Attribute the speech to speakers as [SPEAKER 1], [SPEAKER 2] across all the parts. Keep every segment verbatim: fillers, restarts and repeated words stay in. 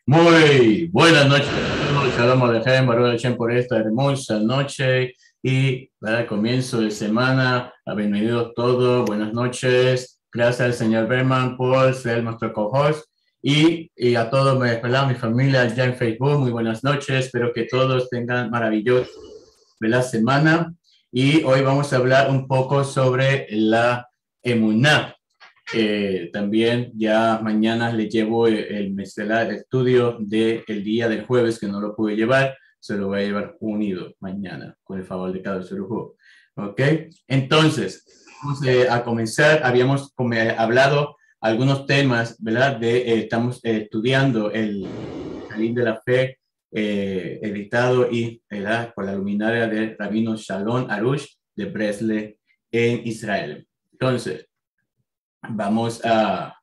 [SPEAKER 1] Muy buenas noches a todos. Shalom Alejem, Baruch Hashem por esta hermosa noche y para comienzo de semana. Bienvenidos todos, buenas noches. Gracias al señor Berman por ser nuestro co-host y, y a todos, ¿verdad? Mi familia ya en Facebook, muy buenas noches. Espero que todos tengan maravillosa la semana y hoy vamos a hablar un poco sobre la emuná. Eh, también ya mañana le llevo el, el, el estudio del día del jueves que no lo pude llevar, se lo voy a llevar unido mañana con el favor de cada surujo. Ok, entonces vamos eh, a comenzar. Habíamos como, eh, hablado algunos temas, ¿verdad? De, eh, estamos eh, estudiando el Jardín de la Fe, eh, editado y ¿verdad? Por la luminaria de Rabino Shalom Arush de Bresle en Israel. Entonces, vamos a,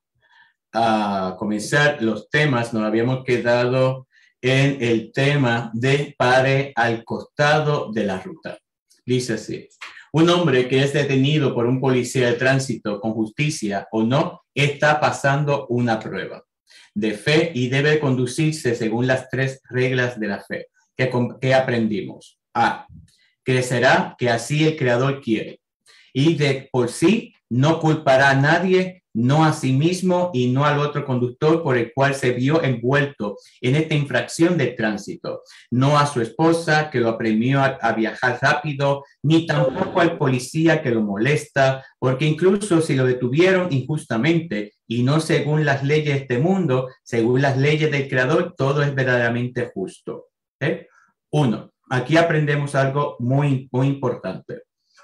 [SPEAKER 1] a comenzar los temas. Nos habíamos quedado en el tema de pare al costado de la ruta. Dice así: un hombre que es detenido por un policía de tránsito con justicia o no está pasando una prueba de fe y debe conducirse según las tres reglas de la fe que, que aprendimos. A. Crecerá que así el Creador quiere y de por sí no culpará a nadie, no a sí mismo y no al otro conductor por el cual se vio envuelto en esta infracción de tránsito, no a su esposa que lo apremió a, a viajar rápido, ni tampoco al policía que lo molesta, porque incluso si lo detuvieron injustamente y no según las leyes de este mundo, según las leyes del Creador, todo es verdaderamente justo. ¿Eh? Uno, aquí aprendemos algo muy, muy importante.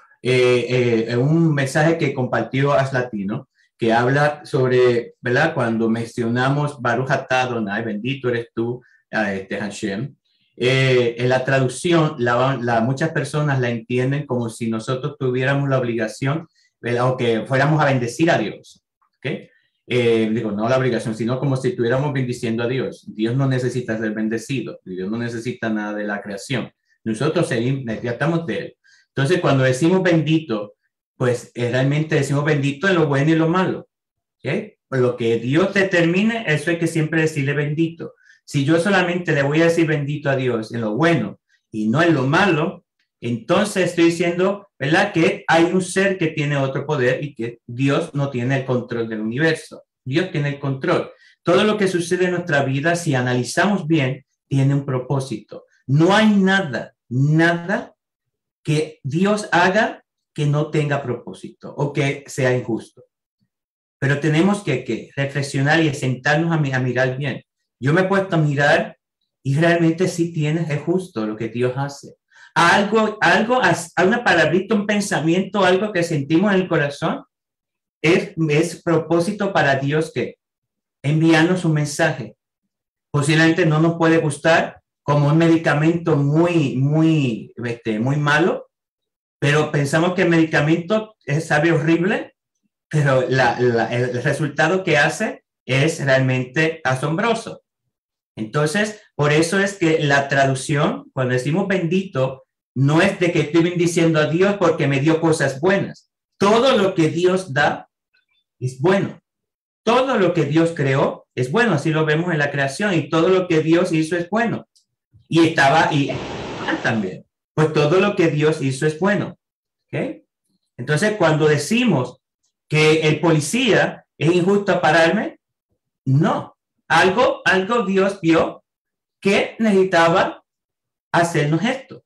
[SPEAKER 1] Eh, eh, un mensaje que compartió Aslatino, que habla sobre, ¿verdad? Cuando mencionamos Baruch atah Adonai, bendito eres tú, este Hashem, eh, en la traducción, la, la, muchas personas la entienden como si nosotros tuviéramos la obligación, ¿verdad? O que fuéramos a bendecir a Dios, ¿ok? Eh, digo, no la obligación, sino como si estuviéramos bendiciendo a Dios. Dios no necesita ser bendecido, Dios no necesita nada de la creación. Nosotros necesitamos de Él. Entonces, cuando decimos bendito, pues eh, realmente decimos bendito en lo bueno y lo malo. ¿Okay? Por lo que Dios determine, eso hay que siempre decirle bendito. Si yo solamente le voy a decir bendito a Dios en lo bueno y no en lo malo, entonces estoy diciendo, ¿verdad? Que hay un ser que tiene otro poder y que Dios no tiene el control del universo. Dios tiene el control. Todo lo que sucede en nuestra vida, si analizamos bien, tiene un propósito. No hay nada, nada que Dios haga que no tenga propósito o que sea injusto. Pero tenemos que, que reflexionar y sentarnos a, a mirar bien. Yo me he puesto a mirar y realmente sí tiene, es justo lo que Dios hace. Algo, algo, a una palabrita, un pensamiento, algo que sentimos en el corazón, es, es propósito para Dios que enviarnos un mensaje. Posiblemente no nos puede gustar, como un medicamento muy, muy, este, muy malo, pero pensamos que el medicamento es, sabe horrible, pero la, la, el resultado que hace es realmente asombroso. Entonces, por eso es que la traducción, cuando decimos bendito, no es de que estoy bendiciendo a Dios porque me dio cosas buenas. Todo lo que Dios da es bueno. Todo lo que Dios creó es bueno, así lo vemos en la creación, y todo lo que Dios hizo es bueno. Y estaba, y también, pues todo lo que Dios hizo es bueno. ¿Okay? Entonces, cuando decimos que el policía es injusto a pararme, no. Algo, algo Dios vio que necesitaba hacernos esto.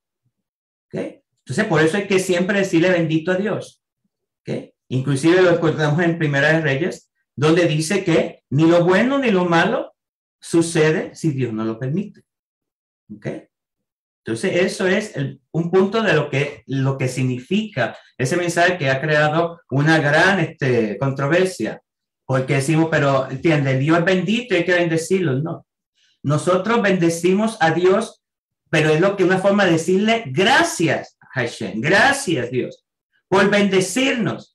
[SPEAKER 1] ¿Okay? Entonces, por eso hay que siempre decirle bendito a Dios. ¿Okay? Inclusive lo encontramos en Primera de Reyes, donde dice que ni lo bueno ni lo malo sucede si Dios no lo permite. ¿Okay? Entonces, eso es el, un punto de lo que, lo que significa ese mensaje que ha creado una gran este, controversia. Porque decimos, pero, ¿entiendes? Dios es bendito y hay que bendecirlo. No. Nosotros bendecimos a Dios, pero es lo que una forma de decirle gracias, Hashem. Gracias, Dios, por bendecirnos.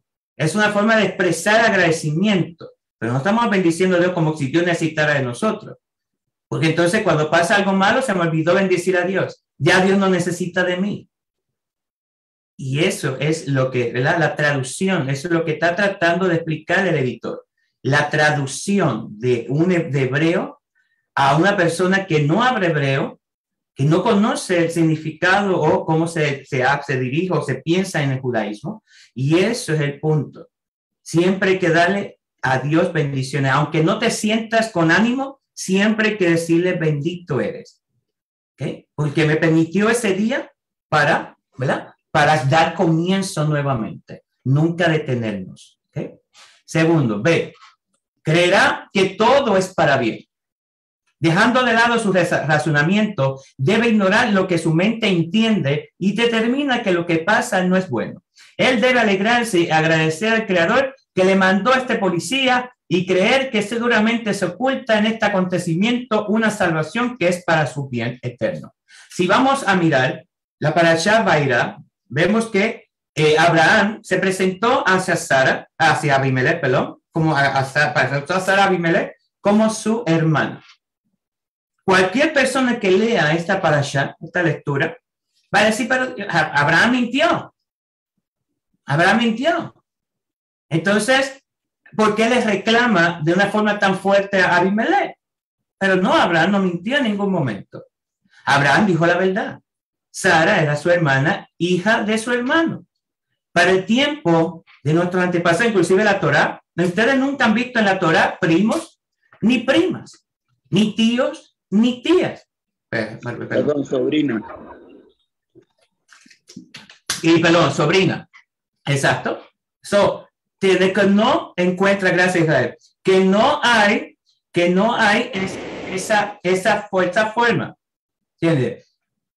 [SPEAKER 1] Es una forma de expresar agradecimiento. Pero no estamos bendiciendo a Dios como si Dios necesitara de nosotros. Porque entonces cuando pasa algo malo, se me olvidó bendecir a Dios. Ya Dios no necesita de mí. Y eso es lo que, ¿verdad? La traducción, eso es lo que está tratando de explicar el editor. La traducción de un de hebreo
[SPEAKER 2] a una persona que no habla hebreo, que no conoce el significado o cómo se, se, se dirige o se piensa en el judaísmo. Y eso es el punto. Siempre hay que darle a Dios bendiciones. Aunque no te sientas con ánimo, siempre hay que decirle bendito eres. ¿Okay? Porque me permitió ese día para, ¿verdad? Para dar comienzo nuevamente. Nunca detenernos. ¿Okay? Segundo, B. Creerá que todo es para bien. Dejando de lado su razonamiento, debe ignorar lo que su mente entiende y determina que lo que pasa no es bueno. Él debe alegrarse y agradecer al Creador que le mandó a este policía y creer que seguramente se oculta en este acontecimiento una salvación que es para su bien eterno. Si vamos a mirar la Parashá Vairá, vemos que eh, Abraham se presentó hacia Sara, hacia Abimelech, perdón, como a, a, presentó a Sara Abimelech como su hermana. Cualquier persona que lea esta parashá, esta lectura, va a decir, pero Abraham mintió. Abraham mintió. Entonces, ¿por qué le reclama de una forma tan fuerte a Abimelech? Pero no, Abraham no mintió en ningún momento. Abraham dijo la verdad. Sara era su hermana, hija de su hermano. Para el tiempo de nuestros antepasados, inclusive la Torá, ustedes nunca han visto en la Torá primos ni primas, ni tíos, ni tías. Perdón,
[SPEAKER 3] perdón, sobrina.
[SPEAKER 2] Y perdón, sobrina. Exacto. So, tiene que no encuentra, gracias a Israel, que no hay, que no hay es, esa, esa, esa forma. ¿Entiendes?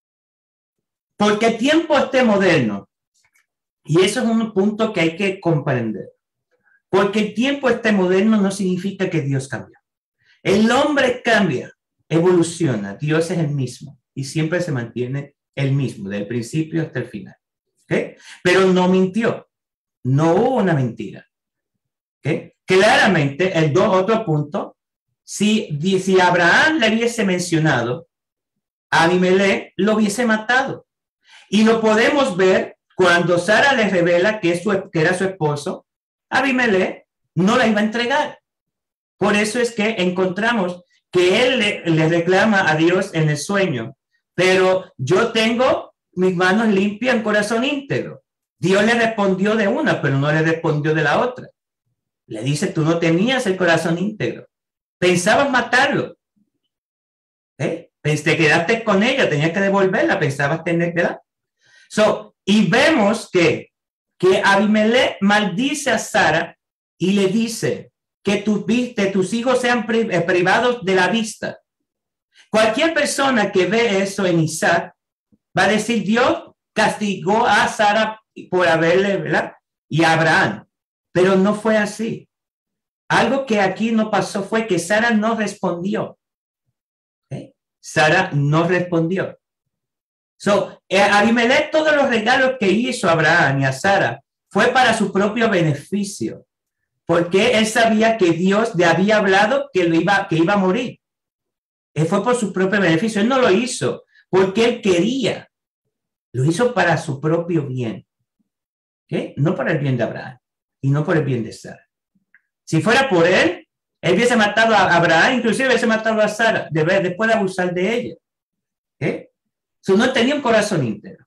[SPEAKER 2] Porque el tiempo este moderno, y eso es un punto que hay que comprender, porque el tiempo este moderno no significa que Dios cambia. El hombre cambia, evoluciona, Dios es el mismo y siempre se mantiene el mismo, del principio hasta el final. ¿Okay? Pero no mintió, no hubo una mentira. ¿Okay? Claramente, el do, otro punto, si, si Abraham le hubiese mencionado, Abimelech lo hubiese matado. Y lo podemos ver cuando Sara le revela que, es su, que era su esposo, Abimelech no la iba a entregar. Por eso es que encontramos que él le, le reclama a Dios en el sueño, pero yo tengo mis manos limpias en corazón íntegro. Dios le respondió de una, pero no le respondió de la otra. Le dice, tú no tenías el corazón íntegro. Pensabas matarlo. ¿Eh? Te quedaste con ella, tenías que devolverla, pensabas tener, ¿verdad? So, y vemos que, que Abimelech maldice a Sara y le dice que tus, que tus hijos sean privados de la vista. Cualquier persona que ve eso en Isaac va a decir, Dios castigó a Sara por haberle, ¿verdad? Y a Abraham. Pero no fue así. Algo que aquí no pasó fue que Sara no respondió. ¿Okay? Sara no respondió. So, eh, Abimelech, todos los regalos que hizo a Abraham y a Sara fue para su propio beneficio. Porque él sabía que Dios le había hablado que, lo iba, que iba a morir. Él fue por su propio beneficio. Él no lo hizo porque él quería. Lo hizo para su propio bien. ¿Okay? No para el bien de Abraham y no por el bien de Sara. Si fuera por él, él hubiese matado a Abraham, inclusive hubiese matado a Sara, de ver, después de abusar de ella. ¿Okay? So, no tenía un corazón íntegro.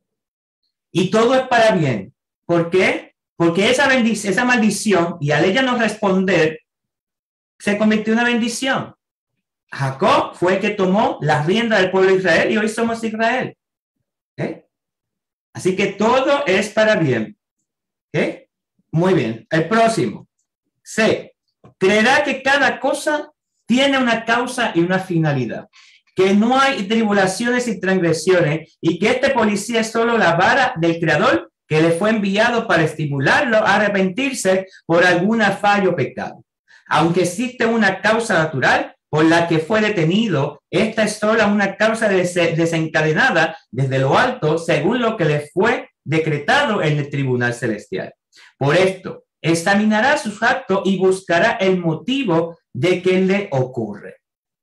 [SPEAKER 2] Y todo es para bien. ¿Por qué? Porque esa, bendición, esa maldición, y al ella no responder, se convirtió en una bendición. Jacob fue el que tomó las riendas del pueblo de Israel y hoy somos Israel. ¿Okay? Así que todo es para bien. ¿Okay? Muy bien. El próximo. C. Creerá que cada cosa tiene una causa y una finalidad. Que no hay tribulaciones y transgresiones y que este policía es solo la vara del Creador que le fue enviado para estimularlo a arrepentirse por algún fallo o pecado. Aunque existe una causa natural por la que fue detenido, esta es solo una causa desencadenada desde lo alto según lo que le fue decretado en el tribunal celestial. Por esto, examinará sus actos y buscará el motivo de que le ocurre.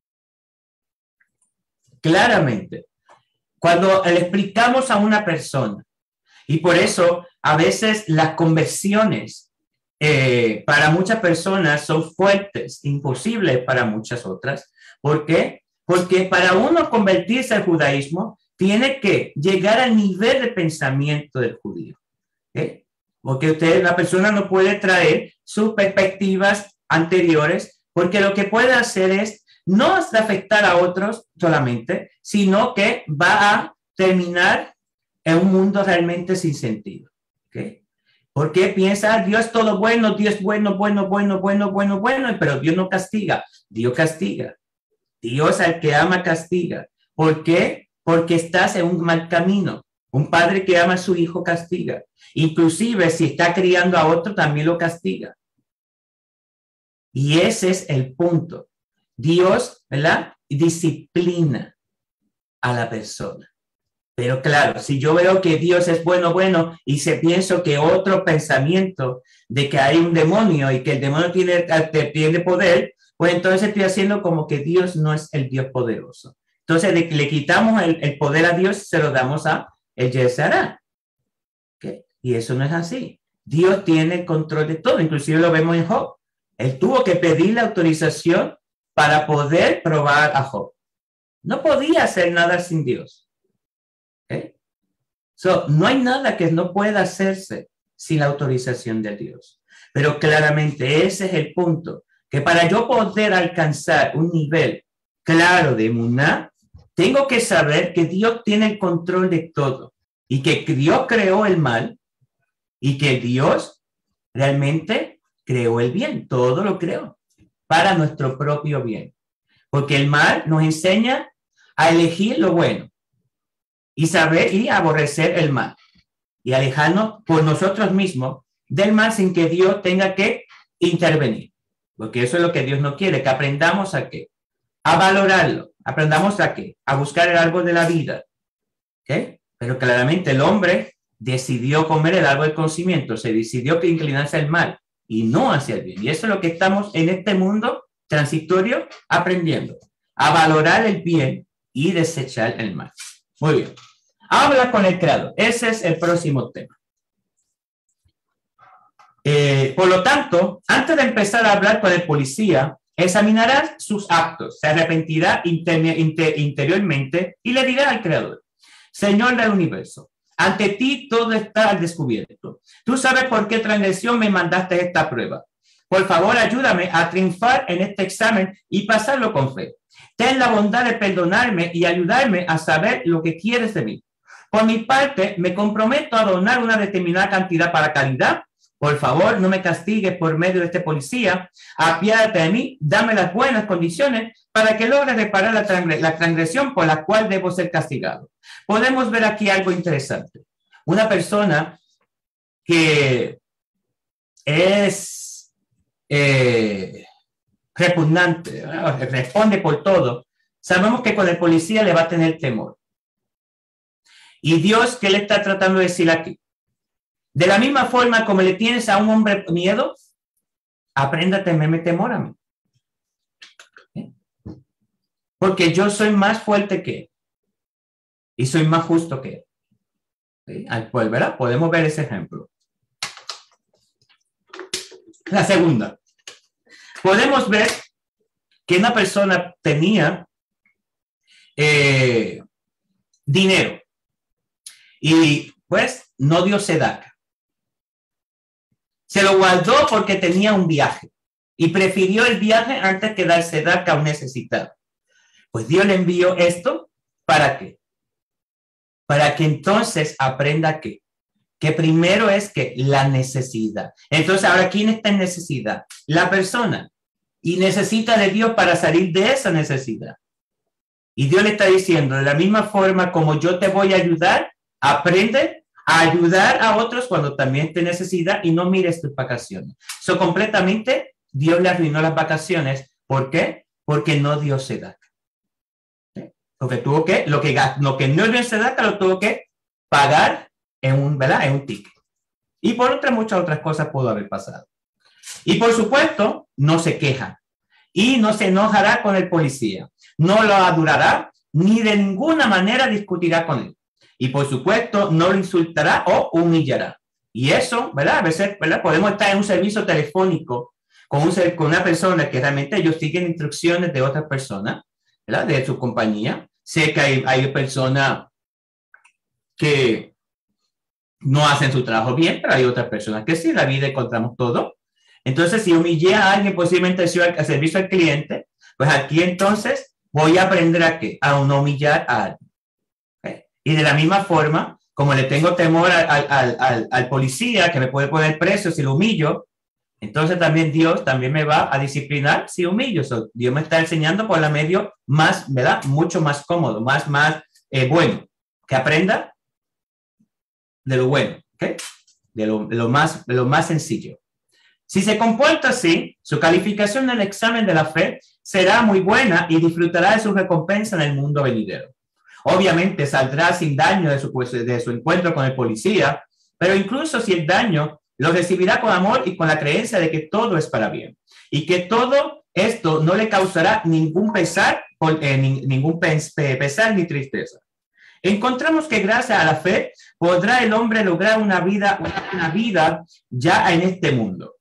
[SPEAKER 2] Claramente, cuando le explicamos a una persona, y por eso a veces las conversiones eh, para muchas personas son fuertes, imposibles para muchas otras. ¿Por qué? Porque para uno convertirse al judaísmo, tiene que llegar al nivel de pensamiento del judío. ¿Okay? Porque usted, la persona no puede traer sus perspectivas anteriores, porque lo que puede hacer es no afectar a otros solamente, sino que va a terminar en un mundo realmente sin sentido. ¿Okay? Porque piensa, Dios es todo bueno, Dios es bueno, bueno, bueno, bueno, bueno, bueno, pero Dios no castiga. Dios castiga. Dios al que ama castiga. ¿Por qué? Porque estás en un mal camino. Un padre que ama a su hijo castiga. Inclusive si está criando a otro, también lo castiga. Y ese es el punto. Dios, ¿verdad? Disciplina a la persona. Pero claro, si yo veo que Dios es bueno, bueno, y se pienso que otro pensamiento de que hay un demonio y que el demonio tiene, tiene poder, pues entonces estoy haciendo como que Dios no es el Dios poderoso. Entonces le, le quitamos el, el poder a Dios y se lo damos a el Yetzirah. ¿Okay? Y eso no es así. Dios tiene el control de todo, inclusive lo vemos en Job. Él tuvo que pedir la autorización para poder probar a Job. No podía hacer nada sin Dios. ¿Okay? So, no hay nada que no pueda hacerse sin la autorización de Dios. Pero claramente ese es el punto, que para yo poder alcanzar un nivel claro de emuná, tengo que saber que Dios tiene el control de todo y que Dios creó el mal y que Dios realmente creó el bien, todo lo creó para nuestro propio bien. Porque el mal nos enseña a elegir lo bueno y saber y aborrecer el mal y alejarnos por nosotros mismos del mal sin que Dios tenga que intervenir. Porque eso es lo que Dios no quiere, que aprendamos a qué, a valorarlo, aprendamos a qué, a buscar el árbol de la vida. ¿Okay? Pero claramente el hombre decidió comer el árbol del conocimiento, se decidió que inclinarse al mal y no hacia el bien. Y eso es lo que estamos en este mundo transitorio aprendiendo, a valorar el bien y desechar el mal. Muy bien. Habla con el creador. Ese es el próximo tema. Eh, por lo tanto, antes de empezar a hablar con el policía, examinará sus actos, se arrepentirá inter inter interiormente y le dirá al creador: Señor del universo, ante ti todo está al descubierto. Tú sabes por qué transgresión me mandaste esta prueba. Por favor, ayúdame a triunfar en este examen y pasarlo con fe. Ten la bondad de perdonarme y ayudarme a saber lo que quieres de mí. Por mi parte, me comprometo a donar una determinada cantidad para caridad. Por favor, no me castigues por medio de este policía. Apiádate de mí, dame las buenas condiciones para que logre reparar la, transgre la transgresión por la cual debo ser castigado. Podemos ver aquí algo interesante. Una persona que es eh, repugnante, ¿no? Responde por todo. Sabemos que con el policía le va a tener temor. Y Dios, ¿qué le está tratando de decir aquí? De la misma forma como le tienes a un hombre miedo, aprenda a temerme temor a mí. ¿Eh? Porque yo soy más fuerte que él. Y soy más justo que él. ¿Sí? Pues, ¿verdad? Podemos ver ese ejemplo. La segunda. Podemos ver que una persona tenía eh, dinero. Y pues no dio sedaca. Se lo guardó porque tenía un viaje y prefirió el viaje antes que dar sedaca a un necesitado. Pues Dios le envió esto, ¿para qué? Para que entonces aprenda que, que primero es que la necesidad. Entonces, ahora, ¿quién está en necesidad? La persona. Y necesita de Dios para salir de esa necesidad. Y Dios le está diciendo, de la misma forma como yo te voy a ayudar, aprende a ayudar a otros cuando también te necesita y no mires tus vacaciones. So, completamente, Dios le arruinó las vacaciones. ¿Por qué? Porque no dio sedaca. ¿Sí? Porque tuvo que, lo que, lo que no dio sedaca lo tuvo que pagar en un, ¿verdad? En un ticket. Y por otras, muchas otras cosas pudo haber pasado. Y por supuesto, no se queja. Y no se enojará con el policía. No lo adorará, ni de ninguna manera discutirá con él. Y por supuesto, no lo insultará o humillará. Y eso, ¿verdad? A veces, ¿verdad? Podemos estar en un servicio telefónico con, un, con una persona que realmente ellos siguen instrucciones de otras personas, ¿verdad? De su compañía. Sé que hay, hay personas que no hacen su trabajo bien, pero hay otras personas que sí, la vida encontramos todo. Entonces, si humillé a alguien posiblemente al servicio al cliente, pues aquí entonces voy a aprender a qué, a no humillar a alguien. ¿Okay? Y de la misma forma, como le tengo temor al, al, al, al policía que me puede poner preso si lo humillo, entonces también Dios también me va a disciplinar si humillo. So, Dios me está enseñando por la medio más, ¿verdad? Mucho más cómodo, más, más eh, bueno, que aprenda de lo bueno, ¿okay? de, lo, de, lo más, de lo más sencillo. Si se comporta así, su calificación en el examen de la fe será muy buena y disfrutará de su recompensa en el mundo venidero. Obviamente saldrá sin daño de su, de su encuentro con el policía, pero incluso si el daño lo recibirá con amor y con la creencia de que todo es para bien y que todo esto no le causará ningún pesar, eh, ni, ningún pesar ni tristeza. Encontramos que gracias a la fe podrá el hombre lograr una vida, una vida ya en este mundo.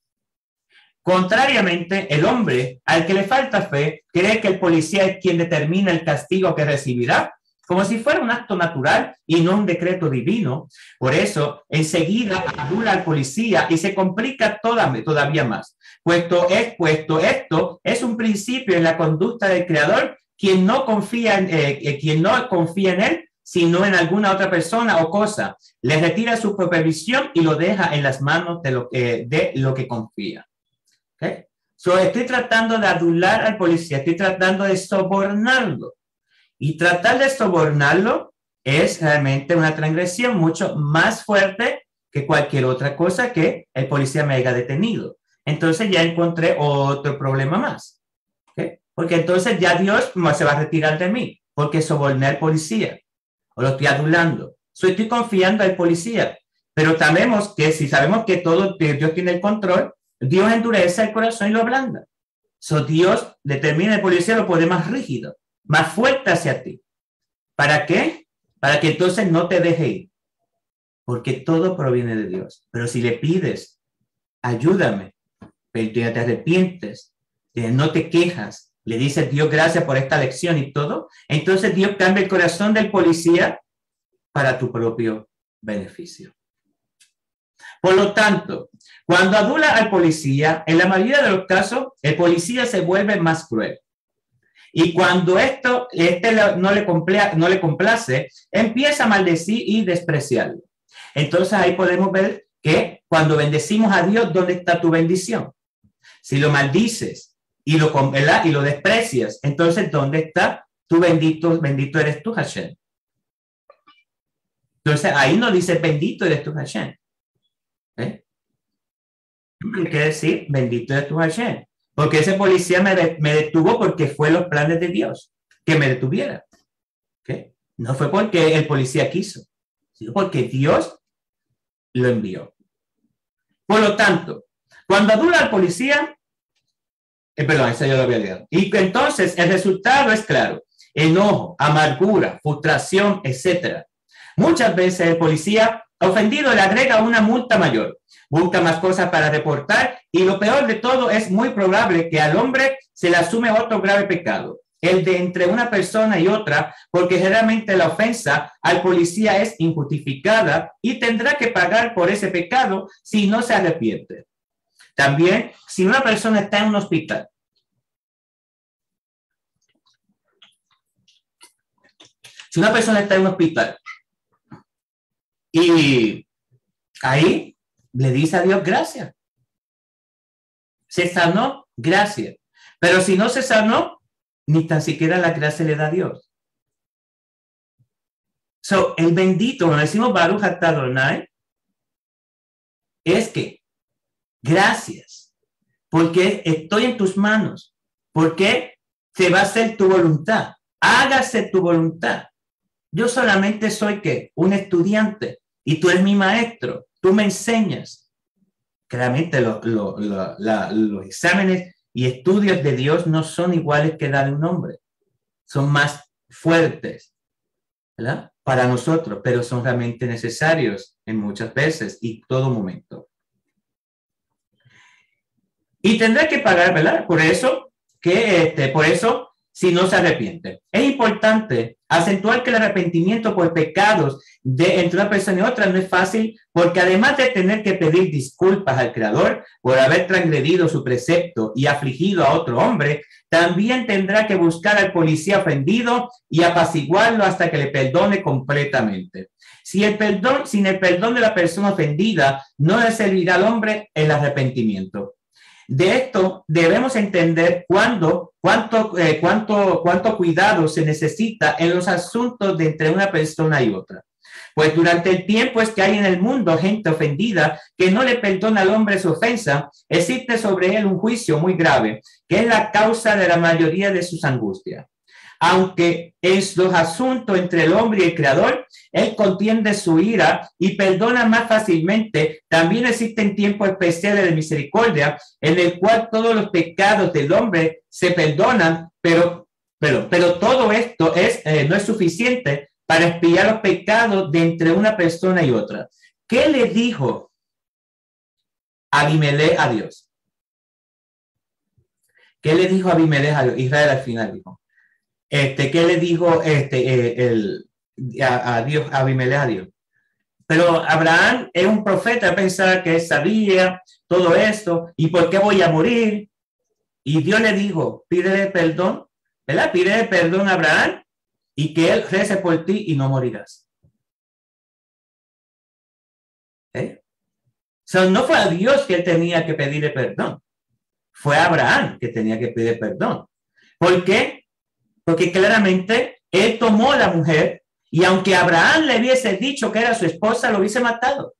[SPEAKER 2] Contrariamente, el hombre al que le falta fe cree que el policía es quien determina el castigo que recibirá, como si fuera un acto natural y no un decreto divino. Por eso, enseguida adula al policía y se complica toda, todavía más, puesto, es, puesto esto es un principio en la conducta del Creador, quien no confía en, eh, quien no confía en él, sino en alguna otra persona o cosa, le retira su supervisión y lo deja en las manos de lo, eh, de lo que confía. ¿Okay? So, estoy tratando de adular al policía, estoy tratando de sobornarlo. Y tratar de sobornarlo es realmente una transgresión mucho más fuerte que cualquier otra cosa que el policía me haya detenido. Entonces ya encontré otro problema más. ¿Okay? Porque entonces ya Dios se va a retirar de mí, porque soborné al policía, o lo estoy adulando. So, estoy confiando al policía, pero sabemos que si sabemos que todo Dios tiene el control, Dios endurece el corazón y lo ablanda. So, Dios determina el policía lo pone más rígido, más fuerte hacia ti. ¿Para qué? Para que entonces no te deje ir. Porque todo proviene de Dios. Pero si le pides, ayúdame, pero te arrepientes, no te quejas, le dices Dios gracias por esta lección y todo, entonces Dios cambia el corazón del policía para tu propio beneficio. Por lo tanto, cuando adula al policía, en la mayoría de los casos, el policía se vuelve más cruel. Y cuando esto este no, le complace, no le complace, empieza a maldecir y despreciarlo. Entonces ahí podemos ver que cuando bendecimos a Dios, ¿dónde está tu bendición? Si lo maldices y lo, y lo desprecias, entonces ¿dónde está tu bendito? Bendito eres tú, Hashem. Entonces ahí no dice bendito eres tú, Hashem. ¿Eh? Quiere decir bendito eres tú, Hashem. Porque ese policía me, de, me detuvo porque fue los planes de Dios que me detuviera. ¿Okay? No fue porque el policía quiso, sino porque Dios lo envió. Por lo tanto, cuando adula al policía, eh, perdón, eso yo lo había leído. Y entonces el resultado es claro: enojo, amargura, frustración, etcétera. Muchas veces el policía ofendido le agrega una multa mayor, busca más cosas para reportar y lo peor de todo es muy probable que al hombre se le asume otro grave pecado, el de entre una persona y otra, porque generalmente la ofensa al policía es injustificada y tendrá que pagar por ese pecado si no se arrepiente. También, si una persona está en un hospital, si una persona está en un hospital y ahí le dice a Dios gracias, se sanó, gracias. Pero si no se sanó, ni tan siquiera la gracia le da a Dios. So, el bendito, cuando decimos Baruch Atah Adonai, es que gracias, porque estoy en tus manos, porque se va a hacer tu voluntad, hágase tu voluntad. Yo solamente soy ¿qué? Un estudiante y tú eres mi maestro, tú me enseñas. Claramente lo, lo, lo, la, los exámenes y estudios de Dios no son iguales que la de un hombre, son más fuertes. ¿verdad? Para nosotros, pero son realmente necesarios en muchas veces y todo momento. Y tendrá que pagar, ¿verdad? Por eso, que, este, por eso, si no se arrepiente. Es importante acentuar que el arrepentimiento por pecados de entre una persona y otra no es fácil, porque además de tener que pedir disculpas al Creador por haber transgredido su precepto y afligido a otro hombre, también tendrá que buscar al policía ofendido y apaciguarlo hasta que le perdone completamente. Si el perdón, sin el perdón de la persona ofendida, no le servirá al hombre el arrepentimiento. De esto debemos entender cuándo, cuánto, eh, cuánto, cuánto cuidado se necesita en los asuntos de entre una persona y otra. Pues durante el tiempo es que hay en el mundo gente ofendida que no le perdona al hombre su ofensa, existe sobre él un juicio muy grave, que es la causa de la mayoría de sus angustias. Aunque en los asuntos entre el hombre y el Creador, él contiende su ira y perdona más fácilmente. También existen tiempos especiales de misericordia en el cual todos los pecados del hombre se perdonan, pero, pero, pero todo esto es, eh, no es suficiente para expiar los pecados de entre una persona y otra. ¿Qué le dijo Abimelech a Dios? ¿Qué le dijo Abimelech a Dios? Israel al final dijo. Este, ¿qué le dijo este, eh, el, a, a Dios, a Abimelech a Dios? Pero Abraham es un profeta, pensaba que sabía todo esto, ¿y por qué voy a morir? Y Dios le dijo, pídele perdón, ¿verdad? Pídele perdón a Abraham y que él rece por ti y no morirás. ¿Eh? O sea, no fue a Dios que él tenía que pedirle perdón, fue a Abraham que tenía que pedir perdón. ¿Por qué? Porque claramente él tomó a la mujer y aunque Abraham le hubiese dicho que era su esposa, lo hubiese matado.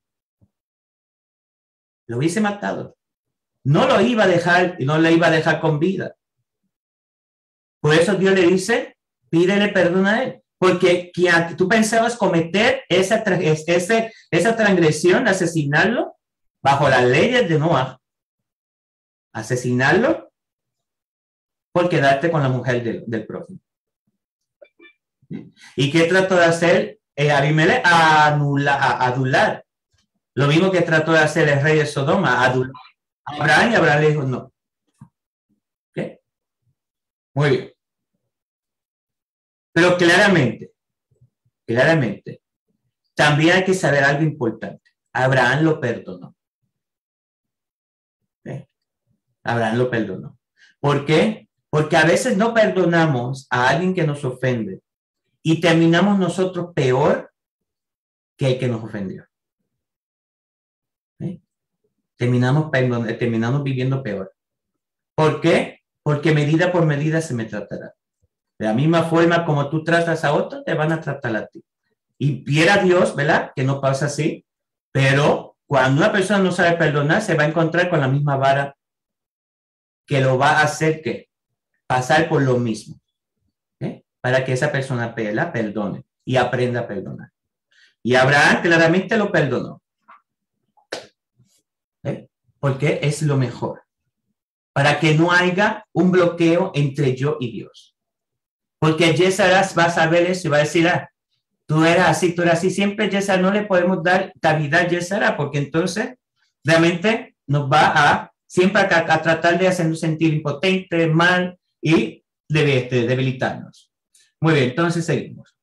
[SPEAKER 2] Lo hubiese matado. No lo iba a dejar y no le iba a dejar con vida. Por eso Dios le dice, pídele perdón a él. Porque quien tú pensabas cometer esa, esa, esa transgresión, asesinarlo, bajo las leyes de Noah, asesinarlo por quedarte con la mujer del, del prójimo. ¿Y qué trató de hacer eh, Abimelech? A anular, a adular. Lo mismo que trató de hacer el rey de Sodoma, adular a Abraham, y Abraham le dijo no. ¿Okay? Muy bien. Pero claramente, claramente, también hay que saber algo importante. Abraham lo perdonó. ¿Okay? Abraham lo perdonó. ¿Por qué? Porque a veces no perdonamos a alguien que nos ofende y terminamos nosotros peor que el que nos ofendió. ¿Sí? Terminamos, perdón, terminamos viviendo peor. ¿Por qué? Porque medida por medida se me tratará. De la misma forma como tú tratas a otro, te van a tratar a ti. Y viera Dios, ¿verdad? Que no pasa así, pero cuando una persona no sabe perdonar, se va a encontrar con la misma vara que lo va a hacer que pasar por lo mismo, ¿eh? Para que esa persona la perdone y aprenda a perdonar. Y Abraham claramente lo perdonó, ¿eh? Porque es lo mejor, para que no haya un bloqueo entre yo y Dios. Porque Yesara va a saber eso y va a decir, ah, tú eras así, tú eras así. Siempre Yesara no le podemos dar cavidad a Yesara, porque entonces realmente nos va a siempre a, a tratar de hacernos sentir impotentes, mal, y debe, este, debilitarnos. Muy bien, entonces seguimos.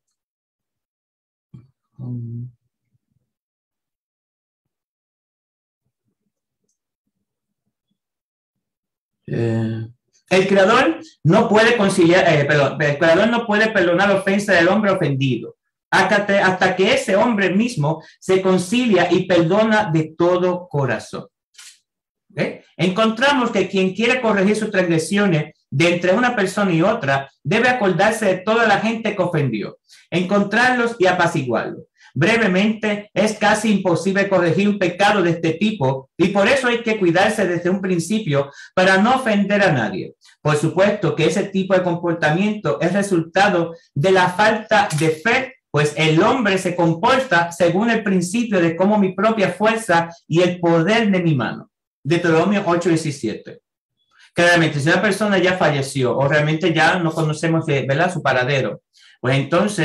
[SPEAKER 2] Eh, el creador no puede conciliar, eh, perdón, el creador no puede perdonar la ofensa del hombre ofendido hasta, hasta que ese hombre mismo se concilia y perdona de todo corazón. ¿Okay? Encontramos que quien quiere corregir sus transgresiones de entre una persona y otra debe acordarse de toda la gente que ofendió, encontrarlos y apaciguarlos. Brevemente, es casi imposible corregir un pecado de este tipo y por eso hay que cuidarse desde un principio para no ofender a nadie. Por supuesto que ese tipo de comportamiento es resultado de la falta de fe, pues el hombre se comporta según el principio de cómo mi propia fuerza y el poder de mi mano. Deuteronomio ocho diecisiete. Claramente, si una persona ya falleció o realmente ya no conocemos, ¿verdad?, su paradero, pues entonces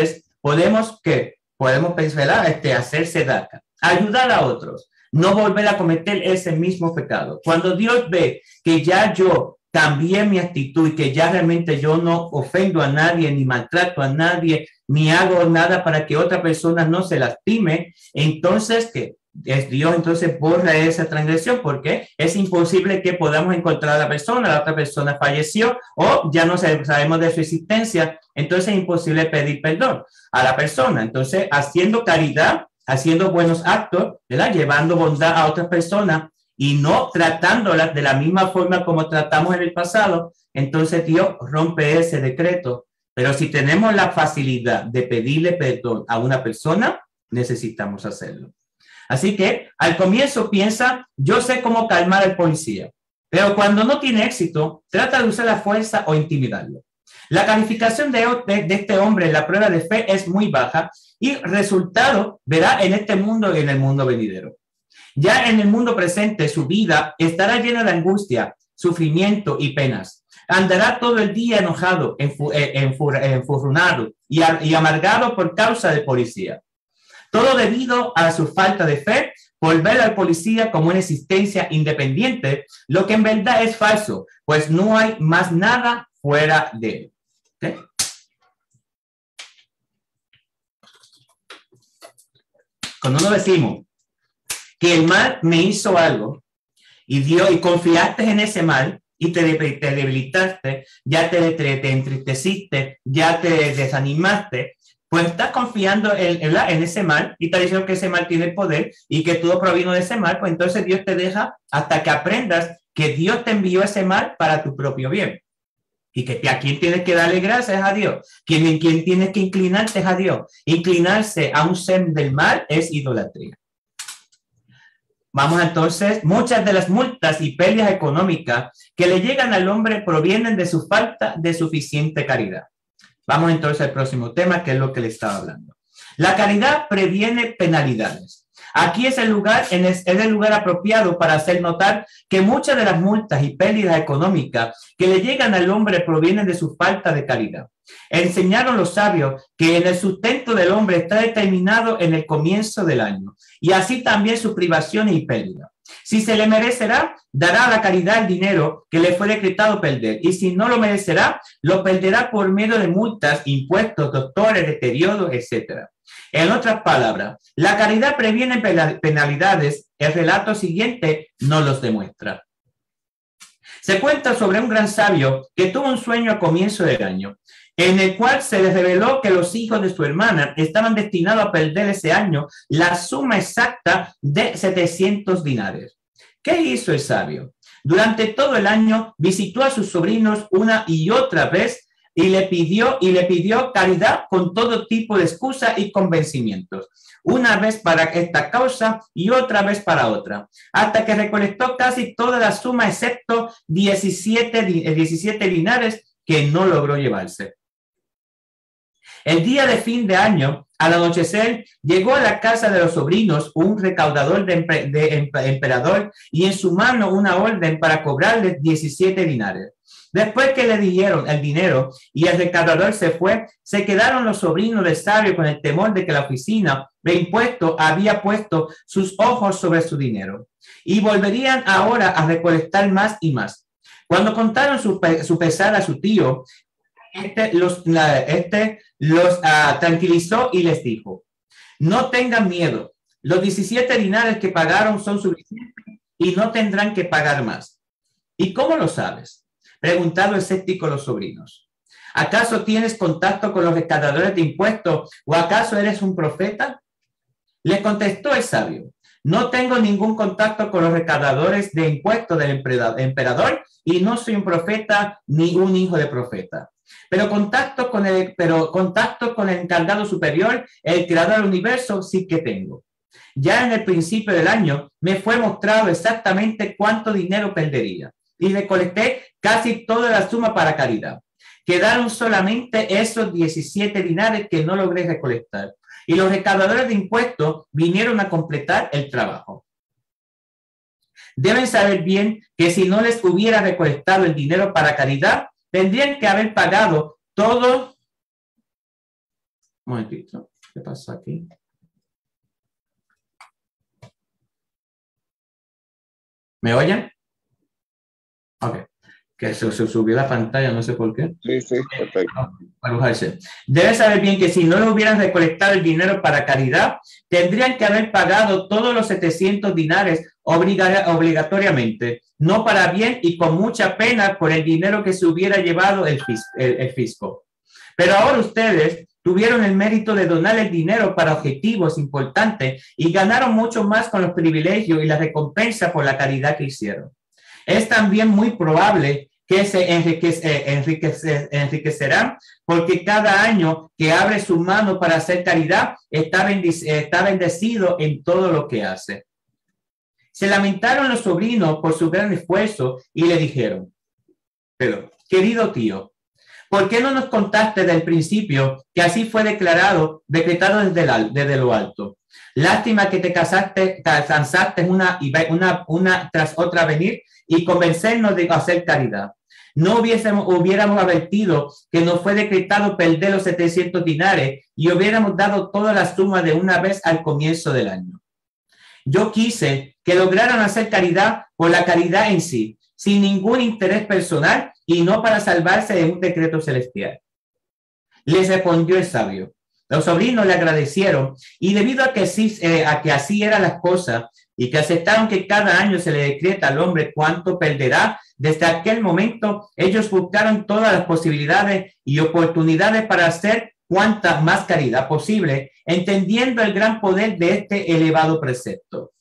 [SPEAKER 2] podemos, ¿qué? Podemos pensar, este, hacer tzedakah, ayudar a otros, no volver a cometer ese mismo pecado. Cuando Dios ve que ya yo cambié mi actitud y que ya realmente yo no ofendo a nadie, ni maltrato a nadie, ni hago nada para que otra persona no se lastime, entonces que es Dios entonces borra esa transgresión, porque es imposible que podamos encontrar a la persona, la otra persona falleció o ya no sabemos de su existencia, entonces es imposible pedir perdón a la persona. Entonces, haciendo caridad, haciendo buenos actos, ¿verdad? Llevando bondad a otras personas y no tratándolas de la misma forma como tratamos en el pasado, entonces Dios rompe ese decreto. Pero si tenemos la facilidad de pedirle perdón a una persona, necesitamos hacerlo. Así que al comienzo piensa, yo sé cómo calmar al policía, pero cuando no tiene éxito, trata de usar la fuerza o intimidarlo. La calificación de, de, de este hombre en la prueba de fe es muy baja y resultado verá en este mundo y en el mundo venidero. Ya en el mundo presente, su vida estará llena de angustia, sufrimiento y penas. Andará todo el día enojado, enfurruñado y, y amargado por causa del policía. Todo debido a su falta de fe por ver al policía como una existencia independiente, lo que en verdad es falso, pues no hay más nada fuera de él. ¿Okay? Cuando no decimos que el mal me hizo algo y Dios y confiaste en ese mal y te, te debilitaste, ya te, te, te entristeciste, ya te desanimaste, pues estás confiando en, en, la, en ese mal y estás diciendo que ese mal tiene poder y que todo provino de ese mal, pues entonces Dios te deja hasta que aprendas que Dios te envió ese mal para tu propio bien. Y que a quién tienes que darle gracias a Dios, quien en quien tienes que inclinarte es a Dios. Inclinarse a un ser del mal es idolatría. Vamos entonces, muchas de las multas y pérdidas económicas que le llegan al hombre provienen de su falta de suficiente caridad. Vamos entonces al próximo tema, que es lo que le estaba hablando. La caridad previene penalidades. Aquí es el lugar, es el lugar apropiado para hacer notar que muchas de las multas y pérdidas económicas que le llegan al hombre provienen de su falta de caridad. Enseñaron los sabios que en el sustento del hombre está determinado en el comienzo del año, y así también sus privaciones y pérdidas. Si se le merecerá, dará a la caridad el dinero que le fue decretado perder, y si no lo merecerá, lo perderá por medio de multas, impuestos, doctores, deterioros, etcétera. En otras palabras, la caridad previene penalidades. El relato siguiente nos los demuestra. Se cuenta sobre un gran sabio que tuvo un sueño a comienzo del año, en el cual se le reveló que los hijos de su hermana estaban destinados a perder ese año la suma exacta de setecientos dinares. ¿Qué hizo el sabio? Durante todo el año visitó a sus sobrinos una y otra vez y le pidió y le pidió caridad con todo tipo de excusas y convencimientos, una vez para esta causa y otra vez para otra, hasta que recolectó casi toda la suma excepto diecisiete, diecisiete dinares que no logró llevarse. El día de fin de año, al anochecer, llegó a la casa de los sobrinos un recaudador de, de emperador y en su mano una orden para cobrarles diecisiete dinares. Después que le dieron el dinero y el recaudador se fue, se quedaron los sobrinos del sabio con el temor de que la oficina de impuestos había puesto sus ojos sobre su dinero y volverían ahora a recolectar más y más. Cuando contaron su, su pesar a su tío, este los, este los uh, tranquilizó y les dijo: no tengan miedo, los diecisiete dinares que pagaron son suficientes y no tendrán que pagar más. ¿Y cómo lo sabes?, preguntaron escéptico los sobrinos. ¿Acaso tienes contacto con los recaudadores de impuestos o acaso eres un profeta? Le contestó el sabio: no tengo ningún contacto con los recaudadores de impuestos del emperador y no soy un profeta ni un hijo de profeta. Pero contacto con el, pero contacto con el encargado superior, el creador del universo, sí que tengo. Ya en el principio del año me fue mostrado exactamente cuánto dinero perdería y recolecté casi toda la suma para caridad. Quedaron solamente esos diecisiete dinares que no logré recolectar y los recaudadores de impuestos vinieron a completar el trabajo. Deben saber bien que si no les hubiera recolectado el dinero para caridad, tendrían que haber pagado todo Un momentito. ¿Qué pasó aquí? ¿Me oyen? Ok. Que se, se subió la pantalla, no sé por qué.
[SPEAKER 3] Sí, sí, perfecto.
[SPEAKER 2] Debes saber bien que si no le hubieran recolectado el dinero para caridad, tendrían que haber pagado todos los setecientos dinares obligatoriamente, no para bien y con mucha pena por el dinero que se hubiera llevado el, fis el, el fisco. Pero ahora ustedes tuvieron el mérito de donar el dinero para objetivos importantes y ganaron mucho más con los privilegios y la recompensa por la caridad que hicieron. Es también muy probable que se enriquece, enriquece, enriquecerán porque cada año que abre su mano para hacer caridad está, está bendecido en todo lo que hace. Se lamentaron los sobrinos por su gran esfuerzo y le dijeron, pero, querido tío, ¿por qué no nos contaste del principio que así fue declarado, decretado desde, la, desde lo alto? Lástima que te casaste, cansaste una, una, una tras otra venir y convencernos de hacer caridad. No hubiésemos, hubiéramos advertido que nos fue decretado perder los setecientos dinares y hubiéramos dado toda la suma de una vez al comienzo del año. Yo quise que lograran hacer caridad por la caridad en sí, sin ningún interés personal y no para salvarse de un decreto celestial. Les respondió el sabio. Los sobrinos le agradecieron y debido a que, sí, eh, a que así eran las cosas y que aceptaron que cada año se le decreta al hombre cuánto perderá, desde aquel momento ellos buscaron todas las posibilidades y oportunidades para hacer cuanta más caridad posible, entendiendo el gran poder de este elevado precepto.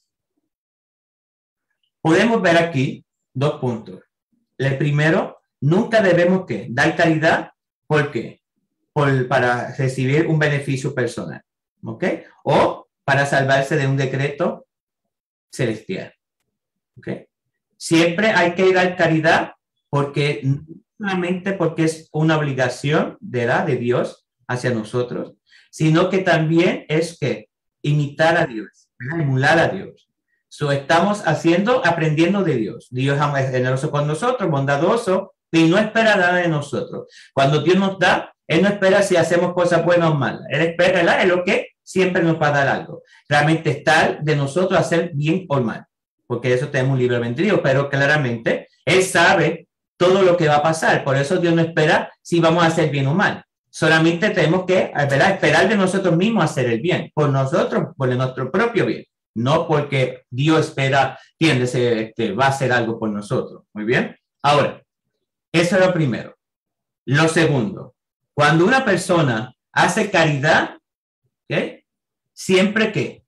[SPEAKER 2] Podemos ver aquí dos puntos. El primero, nunca debemos ¿qué? Dar caridad. ¿Por qué? Por, para recibir un beneficio personal. ¿Ok? O para salvarse de un decreto celestial. ¿Ok? Siempre hay que dar caridad porque no solamente porque es una obligación de la de Dios hacia nosotros, sino que también es que imitar a Dios, emular a Dios. So, estamos haciendo, aprendiendo de Dios. Dios es generoso con nosotros, bondadoso, y no espera nada de nosotros. Cuando Dios nos da, Él no espera si hacemos cosas buenas o malas. Él espera, ¿verdad? Es lo que siempre nos va a dar algo. Realmente está de nosotros hacer bien o mal, porque eso tenemos un libre albedrío, pero claramente Él sabe todo lo que va a pasar. Por eso Dios no espera si vamos a hacer bien o mal. Solamente tenemos que, ¿verdad?, esperar de nosotros mismos hacer el bien, por nosotros, por nuestro propio bien. No porque Dios espera, tiende, este, va a hacer algo por nosotros. Muy bien. Ahora, eso es lo primero. Lo segundo, cuando una persona hace caridad, ¿okay?, siempre que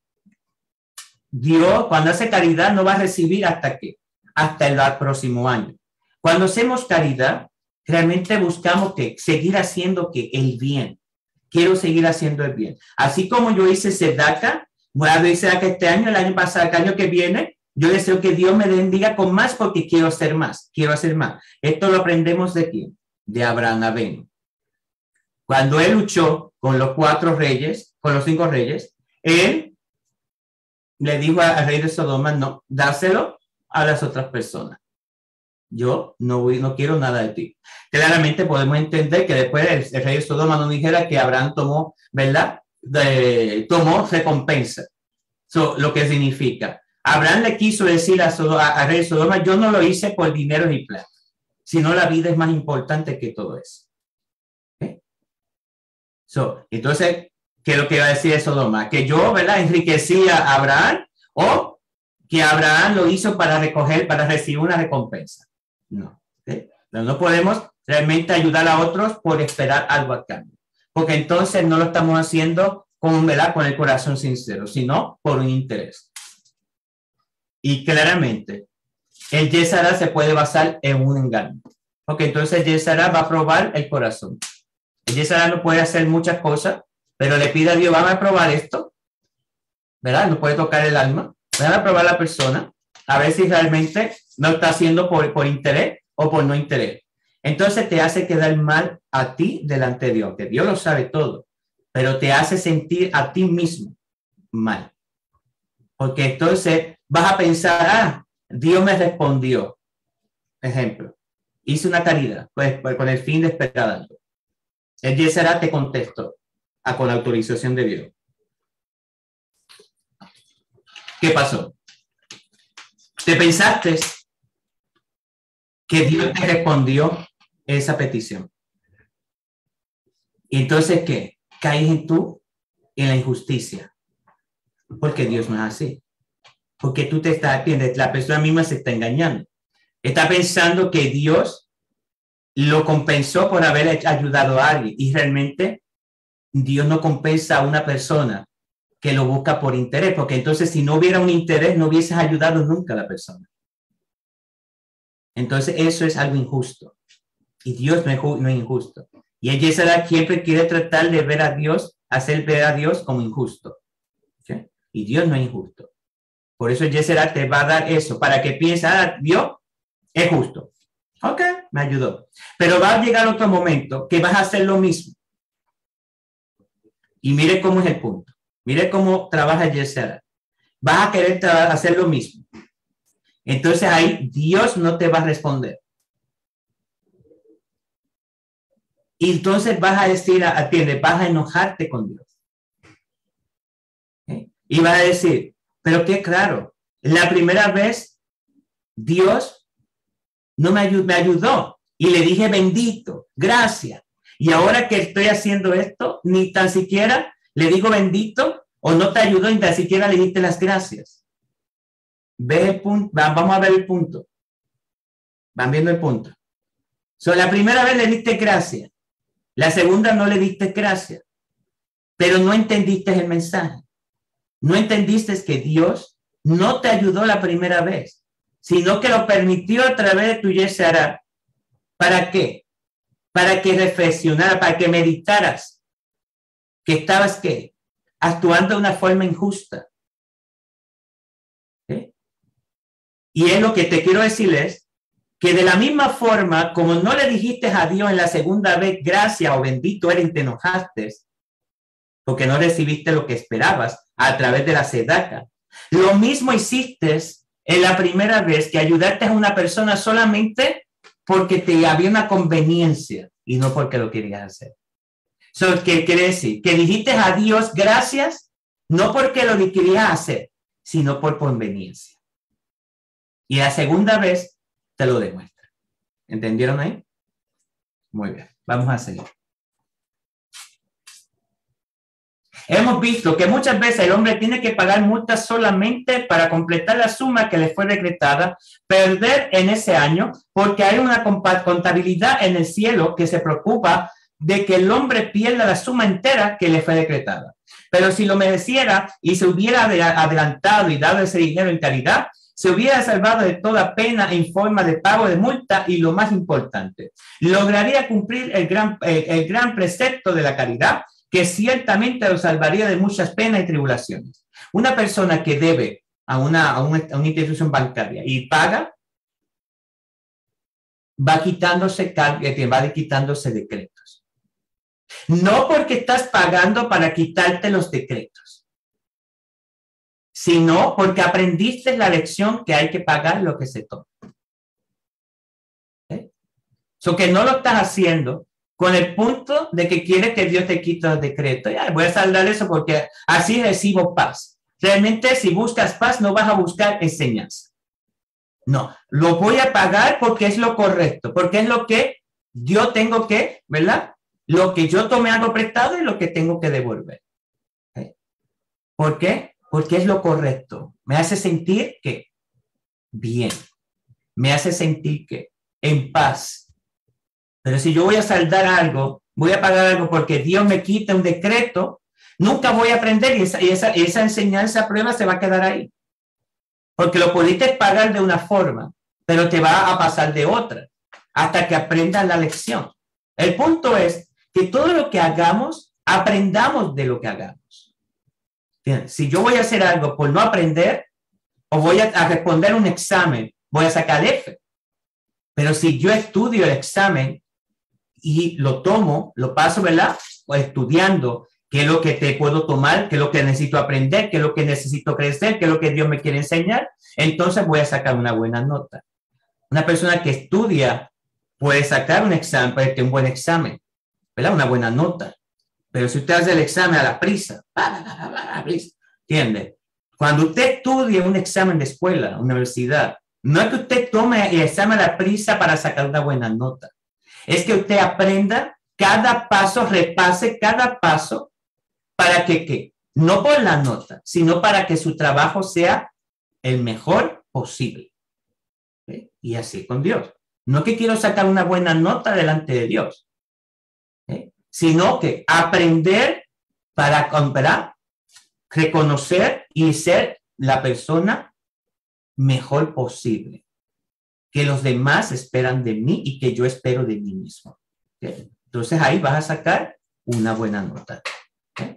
[SPEAKER 2] Dios, cuando hace caridad, no va a recibir hasta qué, hasta el próximo año. Cuando hacemos caridad, realmente buscamos que seguir haciendo que el bien. Quiero seguir haciendo el bien. Así como yo hice Sedaka, voy a decir que este año, el año pasado, el año que viene, yo deseo que Dios me bendiga con más porque quiero hacer más, quiero hacer más. Esto lo aprendemos de quién? De Abraham Avenu. Cuando él luchó con los cuatro reyes, con los cinco reyes, él le dijo al rey de Sodoma, no, dáselo a las otras personas. Yo no, voy, no quiero nada de ti. Claramente podemos entender que después el, el rey de Sodoma no dijera que Abraham tomó, ¿verdad? De, tomó recompensa. So, lo que significa, Abraham le quiso decir a, a, a rey de Sodoma, yo no lo hice por dinero ni plata, sino la vida es más importante que todo eso. ¿Okay? So, entonces, ¿qué es lo que iba a decir de Sodoma? Que yo, ¿verdad?, enriquecía a Abraham o que Abraham lo hizo para recoger, para recibir una recompensa. No, ¿okay? No podemos realmente ayudar a otros por esperar algo a cambio, porque entonces no lo estamos haciendo con, ¿verdad?, con el corazón sincero, sino por un interés. Y claramente, el Yesara se puede basar en un engaño, porque entonces el Yesara va a probar el corazón. El Yesara no puede hacer muchas cosas, pero le pide a Dios, vamos a probar esto, ¿verdad? No puede tocar el alma, van a probar la persona, a ver si realmente no está haciendo por, por interés o por no interés. Entonces te hace quedar mal a ti delante de Dios, que Dios lo sabe todo, pero te hace sentir a ti mismo mal. Porque entonces vas a pensar, ah, Dios me respondió. Ejemplo, hice una caridad, pues, pues con el fin de esperar algo. El Yesara te contestó. a con la autorización de Dios. ¿Qué pasó? ¿Te pensaste que Dios te respondió esa petición? ¿Y entonces qué? Caes en tú, en la injusticia. Porque Dios no es así. Porque tú te estás, la persona misma se está engañando. Está pensando que Dios lo compensó por haber ayudado a alguien. Y realmente Dios no compensa a una persona que lo busca por interés. Porque entonces si no hubiera un interés, no hubieses ayudado nunca a la persona. Entonces eso es algo injusto. Y Dios no es, no es injusto. Y el Yeserá siempre quiere tratar de ver a Dios, hacer ver a Dios como injusto. ¿Sí? Y Dios no es injusto. Por eso el Yeserá te va a dar eso, para que pienses, ah, Dios es justo. Ok, me ayudó. Pero va a llegar otro momento que vas a hacer lo mismo. Y mire cómo es el punto. Mire cómo trabaja el Yeserá. Vas a querer hacer lo mismo. Entonces ahí Dios no te va a responder. Y entonces vas a decir, atiende, vas a enojarte con Dios. ¿Eh? Y vas a decir, pero qué claro, la primera vez Dios no me ayudó, me ayudó y le dije bendito, gracias. Y ahora que estoy haciendo esto, ni tan siquiera le digo bendito o no te ayudó, ni tan siquiera le diste las gracias. ¿Ves el punto? Vamos a ver el punto. Van viendo el punto. So, la primera vez le diste gracias. La segunda no le diste gracias, pero no entendiste el mensaje. No entendiste que Dios no te ayudó la primera vez, sino que lo permitió a través de tu Yeserá. ¿Para qué? Para que reflexionaras, para que meditaras que estabas, ¿qué? Actuando de una forma injusta. ¿Eh? Y es lo que te quiero decirles, que de la misma forma, como no le dijiste a Dios en la segunda vez, gracias o bendito eres, y te enojaste, porque no recibiste lo que esperabas a través de la sedaca. Lo mismo hiciste en la primera vez, que ayudaste a una persona solamente porque te había una conveniencia y no porque lo querías hacer. So, ¿qué quiere decir? Que dijiste a Dios gracias, no porque lo querías hacer, sino por conveniencia. Y la segunda vez, te lo demuestra. ¿Entendieron ahí? Muy bien, vamos a seguir. Hemos visto que muchas veces el hombre tiene que pagar multas solamente para completar la suma que le fue decretada, perder en ese año, porque hay una contabilidad en el cielo que se preocupa de que el hombre pierda la suma entera que le fue decretada. Pero si lo mereciera y se hubiera adelantado y dado ese dinero en caridad, se hubiera salvado de toda pena en forma de pago de multa y, lo más importante, lograría cumplir el gran, el, el gran precepto de la caridad, que ciertamente lo salvaría de muchas penas y tribulaciones. Una persona que debe a una, a una, a una institución bancaria y paga, va quitándose, va quitándose decretos. No porque estás pagando para quitarte los decretos, sino porque aprendiste la lección que hay que pagar lo que se toma. ¿Eh? So que no lo estás haciendo con el punto de que quieres que Dios te quite los decretos. Ya, voy a saldar eso porque así recibo paz. Realmente, si buscas paz, no vas a buscar enseñanza. No, lo voy a pagar porque es lo correcto, porque es lo que yo tengo que, ¿verdad? Lo que yo tomé algo prestado y lo que tengo que devolver. ¿Eh? ¿Por qué? Porque es lo correcto. Me hace sentir que bien. Me hace sentir que en paz. Pero si yo voy a saldar algo, voy a pagar algo porque Dios me quita un decreto, nunca voy a aprender y esa, y esa, esa enseñanza, prueba se va a quedar ahí. Porque lo pudiste pagar de una forma, pero te va a pasar de otra hasta que aprendas la lección. El punto es que todo lo que hagamos, aprendamos de lo que hagamos. Si yo voy a hacer algo por no aprender o voy a, a responder un examen, voy a sacar F. Pero si yo estudio el examen y lo tomo, lo paso, ¿verdad? O estudiando qué es lo que te puedo tomar, qué es lo que necesito aprender, qué es lo que necesito crecer, qué es lo que Dios me quiere enseñar, entonces voy a sacar una buena nota. Una persona que estudia puede sacar un examen, puede tener un buen examen, ¿verdad? Una buena nota. Pero si usted hace el examen a la prisa, ¿entiende? Cuando usted estudia un examen de escuela, universidad, no es que usted tome el examen a la prisa para sacar una buena nota. Es que usted aprenda cada paso, repase cada paso para que, que no por la nota, sino para que su trabajo sea el mejor posible. ¿Sí? Y así con Dios. No que quiero sacar una buena nota delante de Dios, ¿sí? Sino que aprender para comprar, reconocer y ser la persona mejor posible que los demás esperan de mí y que yo espero de mí mismo. ¿Sí? Entonces ahí vas a sacar una buena nota. ¿Sí?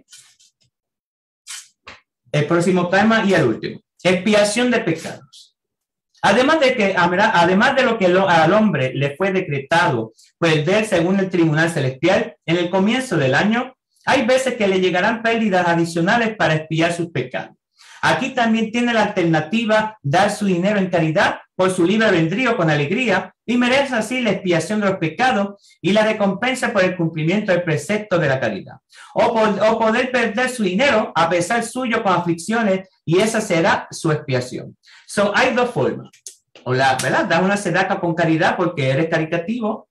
[SPEAKER 2] El próximo tema y el último. Expiación de pecados. Además de que, además de lo que al hombre le fue decretado perder según el tribunal celestial, en el comienzo del año, hay veces que le llegarán pérdidas adicionales para expiar sus pecados. Aquí también tiene la alternativa dar su dinero en caridad por su libre albedrío con alegría y merece así la expiación de los pecados y la recompensa por el cumplimiento del precepto de la caridad. O, por, o poder perder su dinero a pesar suyo con aflicciones y esa será su expiación. So, hay dos formas. O la, ¿verdad? Das una sedaca con caridad porque eres caritativo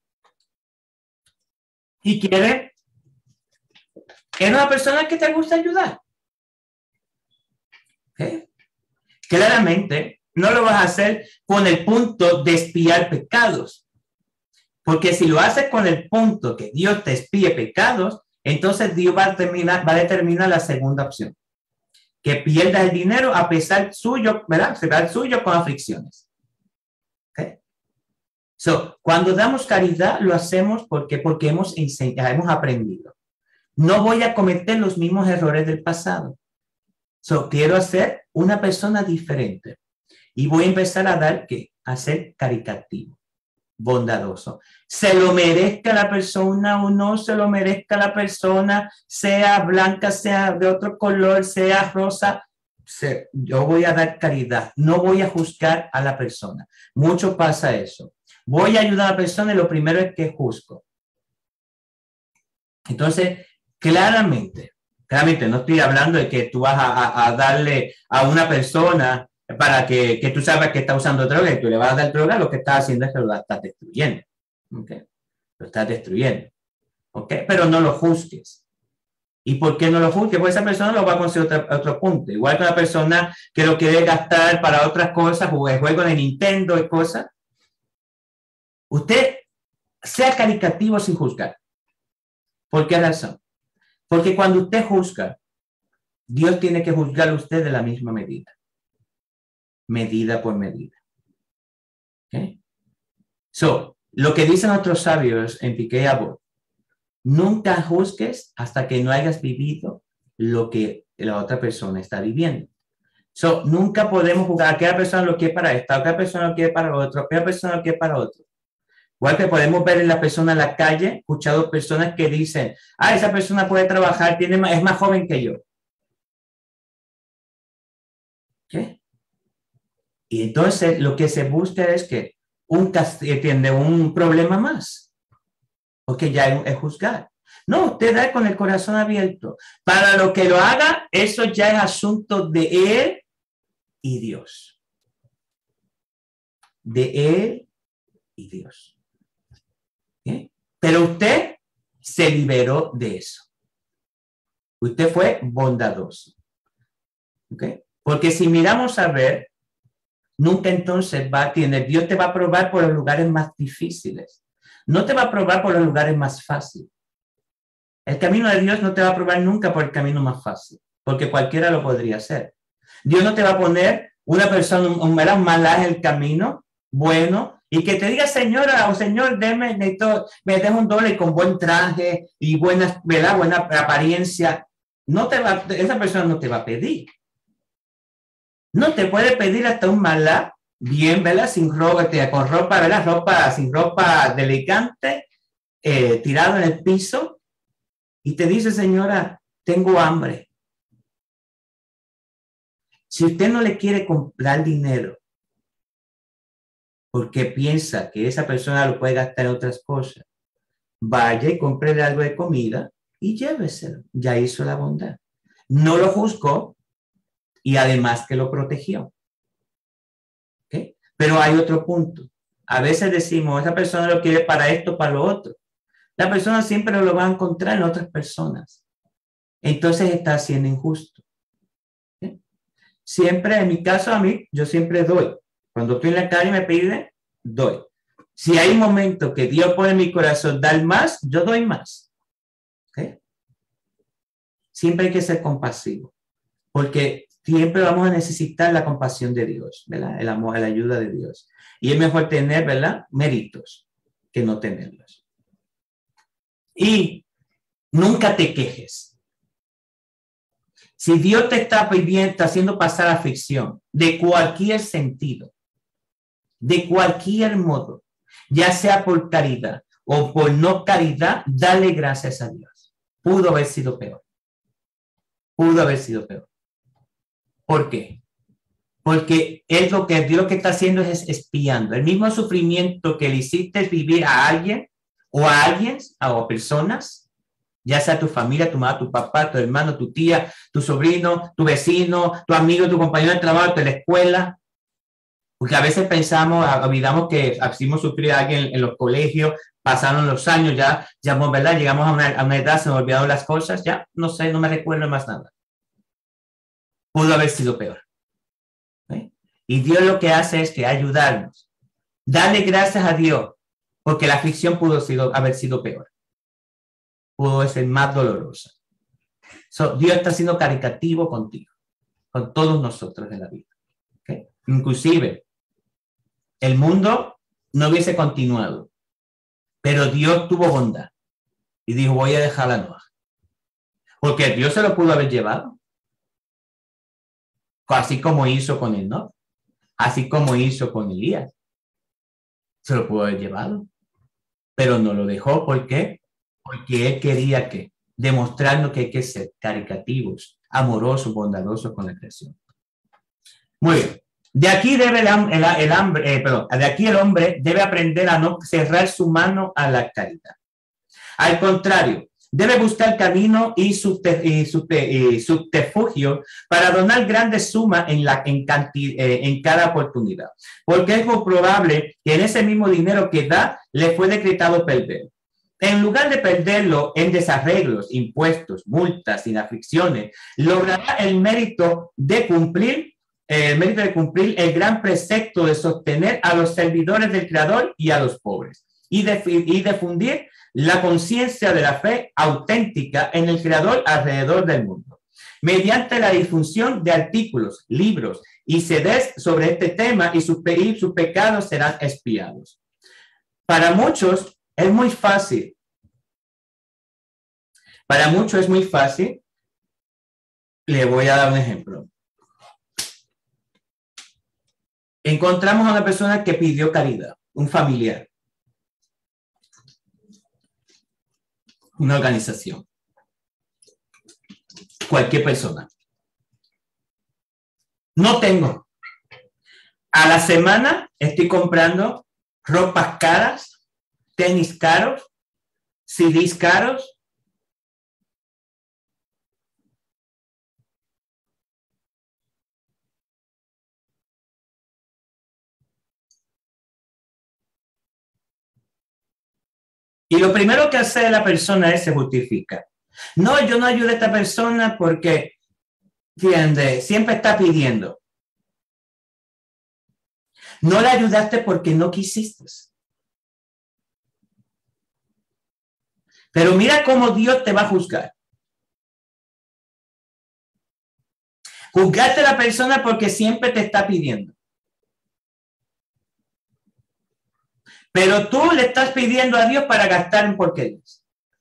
[SPEAKER 2] y quieres, eres una persona que te gusta ayudar. ¿Okay? Claramente, no lo vas a hacer con el punto de expiar pecados. Porque si lo haces con el punto que Dios te expíe pecados, entonces Dios va a, terminar, va a determinar la segunda opción. Que pierdas el dinero a pesar suyo, ¿verdad? Se da suyo con aflicciones. ¿Okay? So, cuando damos caridad, lo hacemos porque, porque hemos, enseñado, hemos aprendido. No voy a cometer los mismos errores del pasado. So, quiero ser una persona diferente. Y voy a empezar a dar, ¿qué? A ser caritativo, bondadoso. Se lo merezca la persona o no se lo merezca la persona, sea blanca, sea de otro color, sea rosa. Se, yo voy a dar caridad, no voy a juzgar a la persona. Mucho pasa eso. Voy a ayudar a la persona y lo primero es que juzgo. Entonces, claramente, claramente no estoy hablando de que tú vas a, a, a darle a una persona para que, que tú sabes que está usando droga y tú le vas a dar droga, lo que estás haciendo es que lo estás destruyendo. ¿Okay? Lo estás destruyendo. ¿Okay? Pero no lo juzgues. ¿Y por qué no lo juzgues? Pues esa persona lo va a conseguir otro, otro punto. Igual que una persona que lo quiere gastar para otras cosas, jugar juegos de Nintendo y cosas. Usted sea caritativo sin juzgar. ¿Por qué razón? Porque cuando usted juzga, Dios tiene que juzgar a usted de la misma medida. Medida por medida. ¿Okay? So, lo que dicen otros sabios en Pirkei Avot, nunca juzgues hasta que no hayas vivido lo que la otra persona está viviendo. So, nunca podemos juzgar a aquella persona lo que es para esta, a aquella persona lo que es para otro, a aquella persona lo que es para otro. Igual que podemos ver en la persona en la calle, escuchado personas que dicen, ah, esa persona puede trabajar, tiene más, es más joven que yo. ¿Qué? Y entonces lo que se busca es que un, tiene un problema más, porque ya es, es juzgar. No, usted da con el corazón abierto. Para lo que lo haga, eso ya es asunto de él y Dios. De él y Dios. ¿Okay? Pero usted se liberó de eso. Usted fue bondadoso. ¿Okay? Porque si miramos a ver, nunca entonces va a tener, Dios te va a probar por los lugares más difíciles. No te va a probar por los lugares más fáciles. El camino de Dios no te va a probar nunca por el camino más fácil, porque cualquiera lo podría hacer. Dios no te va a poner una persona, un, un malaje en el camino, bueno, y que te diga, señora o señor, deme, necesito, me dejo un doble con buen traje y buena, ¿verdad? Buena apariencia. No te va, esa persona no te va a pedir. No te puede pedir hasta un malá, bien, ¿verdad? Sin ropa, con ropa, ¿verdad? Ropa, sin ropa elegante, eh, tirado en el piso. Y te dice, señora, tengo hambre. Si usted no le quiere comprar dinero porque piensa que esa persona lo puede gastar en otras cosas, vaya y cómprele algo de comida y lléveselo. Ya hizo la bondad. No lo juzgó y además que lo protegió. ¿Okay? Pero hay otro punto. A veces decimos, esa persona lo quiere para esto, para lo otro. La persona siempre lo va a encontrar en otras personas. Entonces está siendo injusto. ¿Okay? Siempre, en mi caso, a mí, yo siempre doy. Cuando estoy en la calle y me piden, doy. Si hay un momento que Dios pone en mi corazón dar más, yo doy más. ¿Okay? Siempre hay que ser compasivo, porque siempre vamos a necesitar la compasión de Dios, ¿verdad? El amor, la ayuda de Dios. Y es mejor tener, ¿verdad? Méritos que no tenerlos. Y nunca te quejes. Si Dios te está pidiendo, está haciendo pasar aflicción de cualquier sentido, de cualquier modo, ya sea por caridad o por no caridad, dale gracias a Dios. Pudo haber sido peor. Pudo haber sido peor. ¿Por qué? Porque es lo que Dios lo que está haciendo es espiando. El mismo sufrimiento que le hiciste vivir a alguien o a alguien o a personas, ya sea tu familia, tu mamá, tu papá, tu hermano, tu tía, tu sobrino, tu vecino, tu amigo, tu compañero de trabajo, de la escuela. Porque a veces pensamos, olvidamos que hicimos sufrir a alguien en los colegios, pasaron los años, ya, ya ¿verdad? Llegamos a una, a una edad, se me olvidaron las cosas, ya no sé, no me recuerdo más nada. Pudo haber sido peor. ¿Eh? Y Dios lo que hace es que ayudarnos. Dale gracias a Dios, porque la aflicción pudo sido, haber sido peor. Pudo ser más dolorosa. So, Dios está siendo caritativo contigo, con todos nosotros en la vida. ¿Okay? Inclusive, el mundo no hubiese continuado, pero Dios tuvo bondad y dijo, voy a dejar a Noah. Porque Dios se lo pudo haber llevado. Así como hizo con el Noah. Así como hizo con Elías. Se lo pudo haber llevado. Pero no lo dejó. ¿Por qué? Porque él quería que demostrarnos que hay que ser caritativos, amorosos, bondadosos con la creación. Muy bien. De aquí debe el, el, el hambre, eh, perdón, de aquí el hombre debe aprender a no cerrar su mano a la caridad. Al contrario, debe buscar camino y, subte, y, subte, y subterfugio para donar grandes sumas en, la, en, canti, eh, en cada oportunidad, porque es muy probable que en ese mismo dinero que da le fue decretado perder. En lugar de perderlo en desarreglos, impuestos, multas, inaflicciones, logrará el mérito de cumplir el mérito de cumplir el gran precepto de sostener a los servidores del Creador y a los pobres y, de, y difundir la conciencia de la fe auténtica en el Creador alrededor del mundo. Mediante la difusión de artículos, libros y C Ds sobre este tema y sus, y sus pecados serán expiados. Para muchos es muy fácil. Para muchos es muy fácil. Le voy a dar un ejemplo. Encontramos a una persona que pidió caridad, un familiar, una organización, cualquier persona. No tengo. A la semana estoy comprando ropas caras, tenis caros, C Ds caros. Y lo primero que hace la persona es se justifica. No, yo no ayudo a esta persona porque, ¿entiende? Siempre está pidiendo. No la ayudaste porque no quisiste. Pero mira cómo Dios te va a juzgar. Juzgaste a la persona porque siempre te está pidiendo. Pero tú le estás pidiendo a Dios para gastar en porquerías.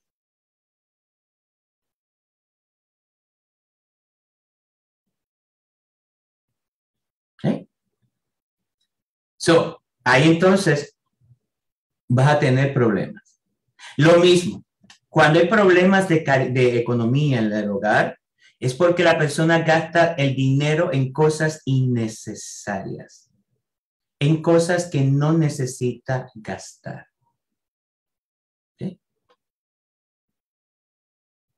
[SPEAKER 2] ¿Sí? So, ahí entonces vas a tener problemas. Lo mismo, cuando hay problemas de, de economía en el hogar, es porque la persona gasta el dinero en cosas innecesarias, en cosas que no necesita gastar. ¿Sí?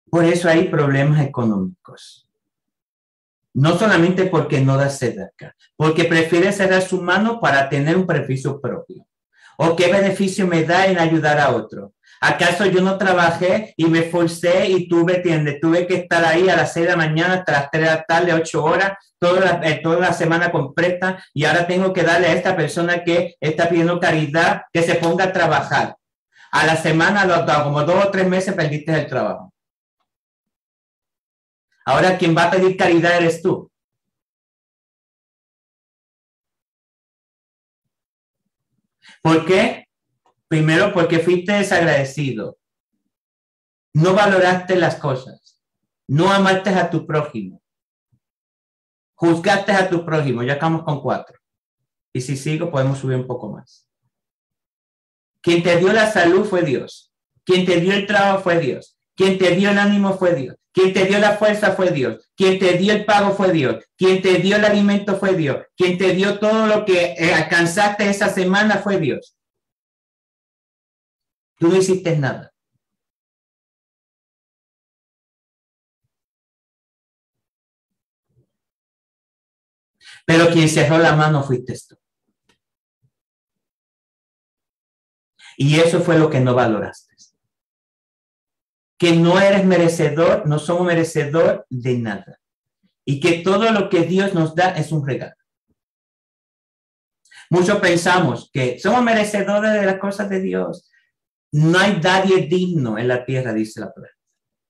[SPEAKER 2] Por eso hay problemas económicos. No solamente porque no da sedaka, porque prefiere cerrar su mano para tener un beneficio propio. ¿O qué beneficio me da en ayudar a otro? ¿Acaso yo no trabajé y me esforcé y tuve, tiende, tuve que estar ahí a las seis de la mañana hasta las tres de la tarde, ocho horas, toda la, eh, toda la semana completa, y ahora tengo que darle a esta persona que está pidiendo caridad que se ponga a trabajar? A la semana, como dos o tres meses, perdiste el trabajo. Ahora quien va a pedir caridad eres tú. ¿Por qué? Primero, porque fuiste desagradecido. No valoraste las cosas. No amaste a tu prójimo. Juzgaste a tu prójimo. Ya estamos con cuatro. Y si sigo, podemos subir un poco más. Quien te dio la salud fue Dios. Quien te dio el trabajo fue Dios. Quien te dio el ánimo fue Dios. Quien te dio la fuerza fue Dios. Quien te dio el pago fue Dios. Quien te dio el alimento fue Dios. Quien te dio todo lo que eh, alcanzaste esa semana fue Dios. Tú no hiciste nada. Pero quien cerró la mano fuiste tú. Y eso fue lo que no valoraste. Que no eres merecedor, no somos merecedor de nada. Y que todo lo que Dios nos da es un regalo. Muchos pensamos que somos merecedores de las cosas de Dios. No hay nadie digno en la tierra, dice la palabra.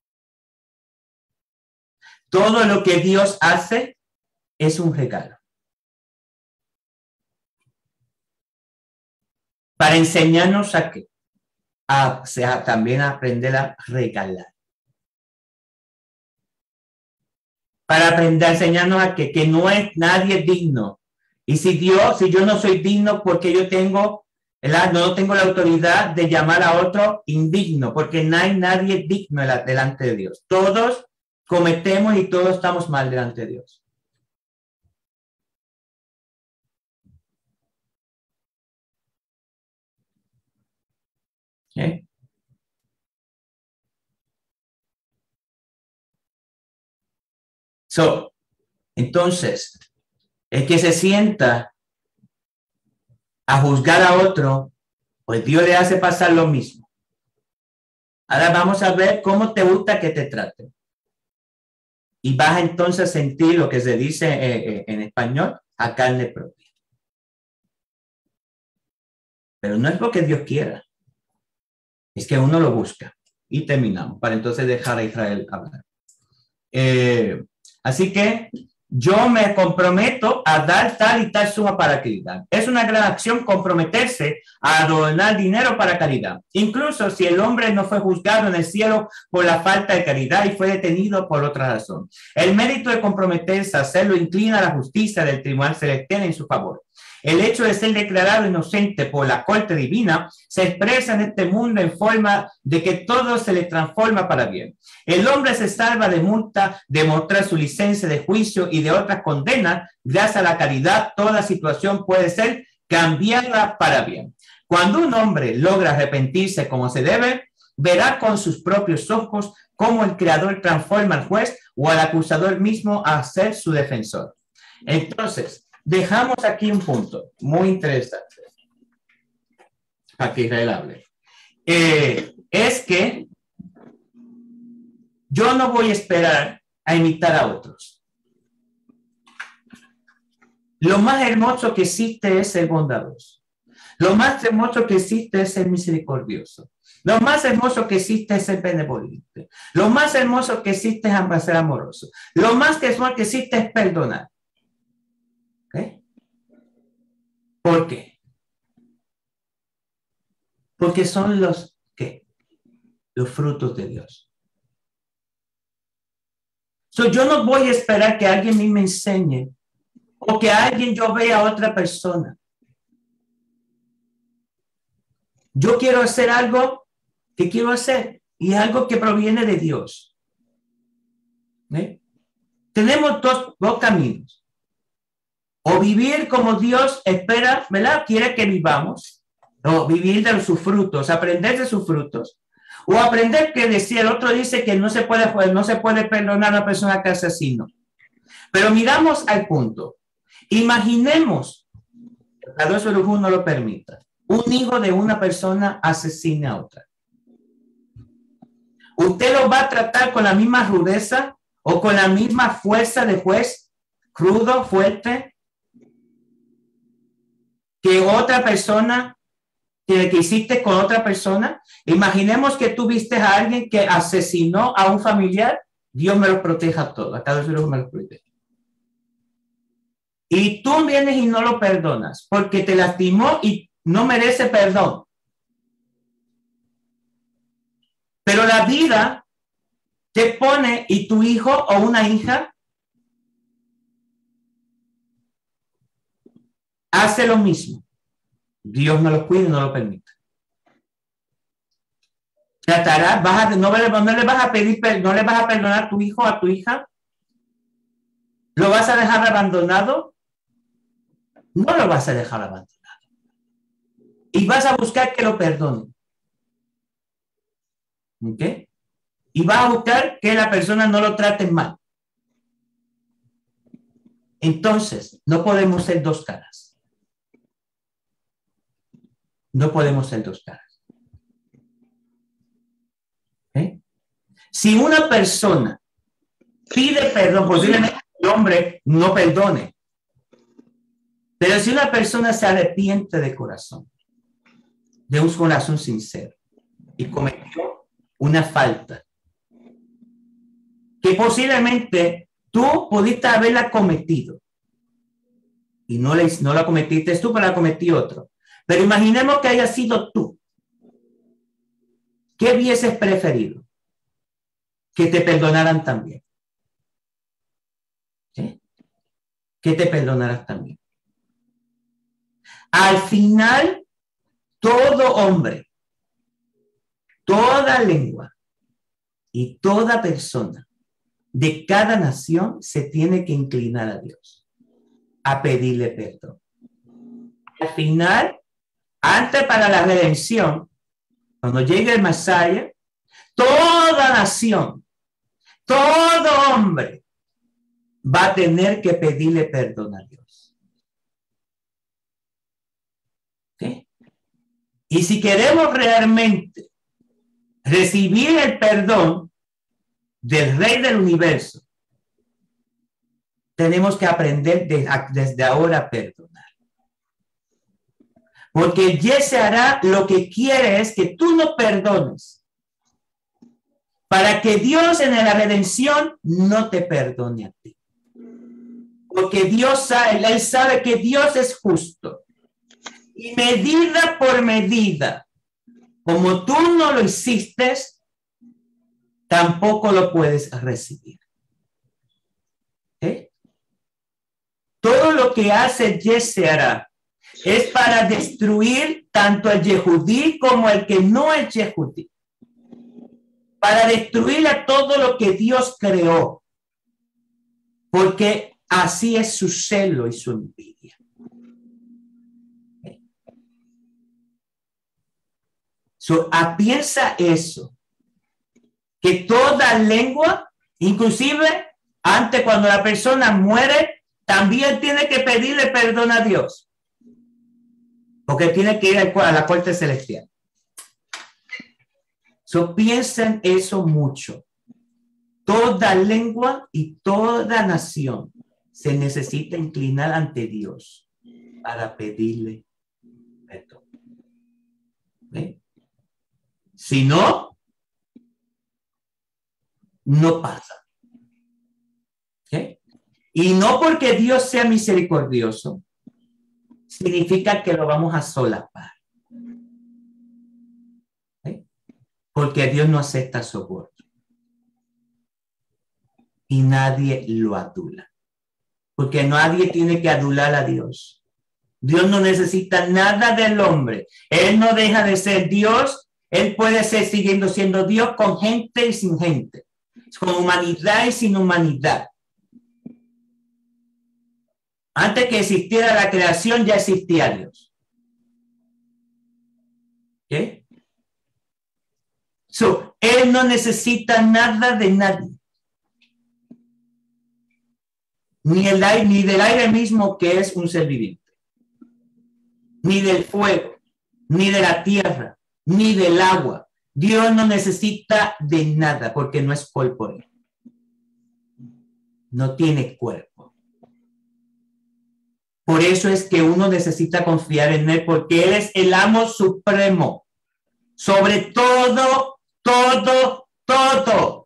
[SPEAKER 2] Todo lo que Dios hace es un regalo. Para enseñarnos a qué. A, o sea, también a aprender a regalar. Para aprender a enseñarnos a que, que no es nadie digno. Y si Dios, si yo no soy digno porque yo tengo, ¿verdad? No tengo la autoridad de llamar a otro indigno, porque no hay nadie digno delante de Dios. Todos cometemos y todos estamos mal delante de Dios. ¿Eh? So, entonces, el que se sienta a juzgar a otro, pues Dios le hace pasar lo mismo. Ahora vamos a ver cómo te gusta que te traten. Y vas entonces a sentir lo que se dice eh, eh, en español, a carne propia. Pero no es porque Dios quiera. Es que uno lo busca. Y terminamos, para entonces dejar a Israel hablar. Eh, así que yo me comprometo a dar tal y tal suma para caridad. Es una gran acción comprometerse a donar dinero para caridad. Incluso si el hombre no fue juzgado en el cielo por la falta de caridad y fue detenido por otra razón. El mérito de comprometerse a hacerlo inclina a la justicia del tribunal celestial en su favor. El hecho de ser declarado inocente por la corte divina se expresa en este mundo en forma de que todo se le transforma para bien. El hombre se salva de multa, de mostrar su licencia de juicio y de otras condenas. Gracias a la caridad, toda situación puede ser cambiada para bien. Cuando un hombre logra arrepentirse como se debe, verá con sus propios ojos cómo el Creador transforma al juez o al acusador mismo a ser su defensor. Entonces, dejamos aquí un punto muy interesante para que Israel hable. Eh, es que yo no voy a esperar a imitar a otros. Lo más hermoso que existe es ser bondadoso. Lo más hermoso que existe es ser misericordioso. Lo más hermoso que existe es ser benevolente. Lo más hermoso que existe es ser amoroso. Lo más hermoso que existe es perdonar. ¿Okay? ¿Por qué? Porque son los, ¿qué? Los frutos de Dios. So, yo no voy a esperar que alguien me enseñe o que alguien yo vea a otra persona. Yo quiero hacer algo que quiero hacer y algo que proviene de Dios. ¿Eh? Tenemos dos, dos caminos. O vivir como Dios espera, ¿verdad? Quiere que vivamos. O vivir de sus frutos, aprender de sus frutos. O aprender que decía, el otro dice que no se puede, no se puede perdonar a una persona que asesino. Pero miramos al punto. Imaginemos, a Dios no lo permita, un hijo de una persona asesina a otra. ¿Usted lo va a tratar con la misma rudeza o con la misma fuerza de juez, crudo, fuerte, que otra persona, que, que hiciste con otra persona? Imaginemos que tú viste a alguien que asesinó a un familiar. Dios me lo proteja a todos. Acá Dios me lo protege. Y tú vienes y no lo perdonas porque te lastimó y no merece perdón. Pero la vida te pone, y tu hijo o una hija hace lo mismo. Dios no lo cuida y no lo permite. Tratarás, vas a, no, no le vas a pedir, no le vas a perdonar a tu hijo o a tu hija. ¿Lo vas a dejar abandonado? No lo vas a dejar abandonado. Y vas a buscar que lo perdonen. ¿Ok? Y vas a buscar que la persona no lo trate mal. Entonces, no podemos ser dos caras. No podemos ser dos caras. ¿Ok? Si una persona pide perdón, posiblemente el hombre no perdone. Pero si una persona se arrepiente de corazón, de un corazón sincero, y cometió una falta, que posiblemente tú pudiste haberla cometido, y no, le, no la cometiste tú, pero la cometí otro. Pero imaginemos que haya sido tú. ¿Qué hubieses preferido? Que te perdonaran también. ¿Sí? Que te perdonaras también. Al final, todo hombre, toda lengua y toda persona de cada nación se tiene que inclinar a Dios, a pedirle perdón. Al final, antes para la redención, cuando llegue el Mesías, toda nación, todo hombre va a tener que pedirle perdón a Dios. ¿Okay? Y si queremos realmente recibir el perdón del Rey del Universo, tenemos que aprender de, desde ahora a perdonar. Porque Jesse hará lo que quiere es que tú no perdones, para que Dios en la redención no te perdone a ti. Porque Dios sabe, Él sabe que Dios es justo. Y medida por medida, como tú no lo hiciste, tampoco lo puedes recibir. ¿Eh? Todo lo que hace Jesse hará es para destruir tanto el Yehudí como el que no es Yehudí. Para destruir a todo lo que Dios creó. Porque así es su celo y su envidia. So, ah, piensa eso. Que toda lengua, inclusive antes cuando la persona muere, también tiene que pedirle perdón a Dios. Porque tiene que ir a la corte celestial. So, piensen eso mucho. Toda lengua y toda nación se necesita inclinar ante Dios para pedirle perdón. ¿Eh? Si no, no pasa. ¿Okay? Y no porque Dios sea misericordioso, significa que lo vamos a solapar. ¿Okay? Porque Dios no acepta soborno. Y nadie lo adula. Porque nadie tiene que adular a Dios. Dios no necesita nada del hombre. Él no deja de ser Dios. Él puede ser siguiendo siendo Dios con gente y sin gente. Con humanidad y sin humanidad. Antes que existiera la creación, ya existía Dios. ¿Ok? So, él no necesita nada de nadie. Ni, el aire, ni del aire mismo, que es un ser viviente. Ni del fuego, ni de la tierra, ni del agua. Dios no necesita de nada porque no es corpóreo. No tiene cuerpo. Por eso es que uno necesita confiar en él, porque él es el amo supremo sobre todo, todo, todo.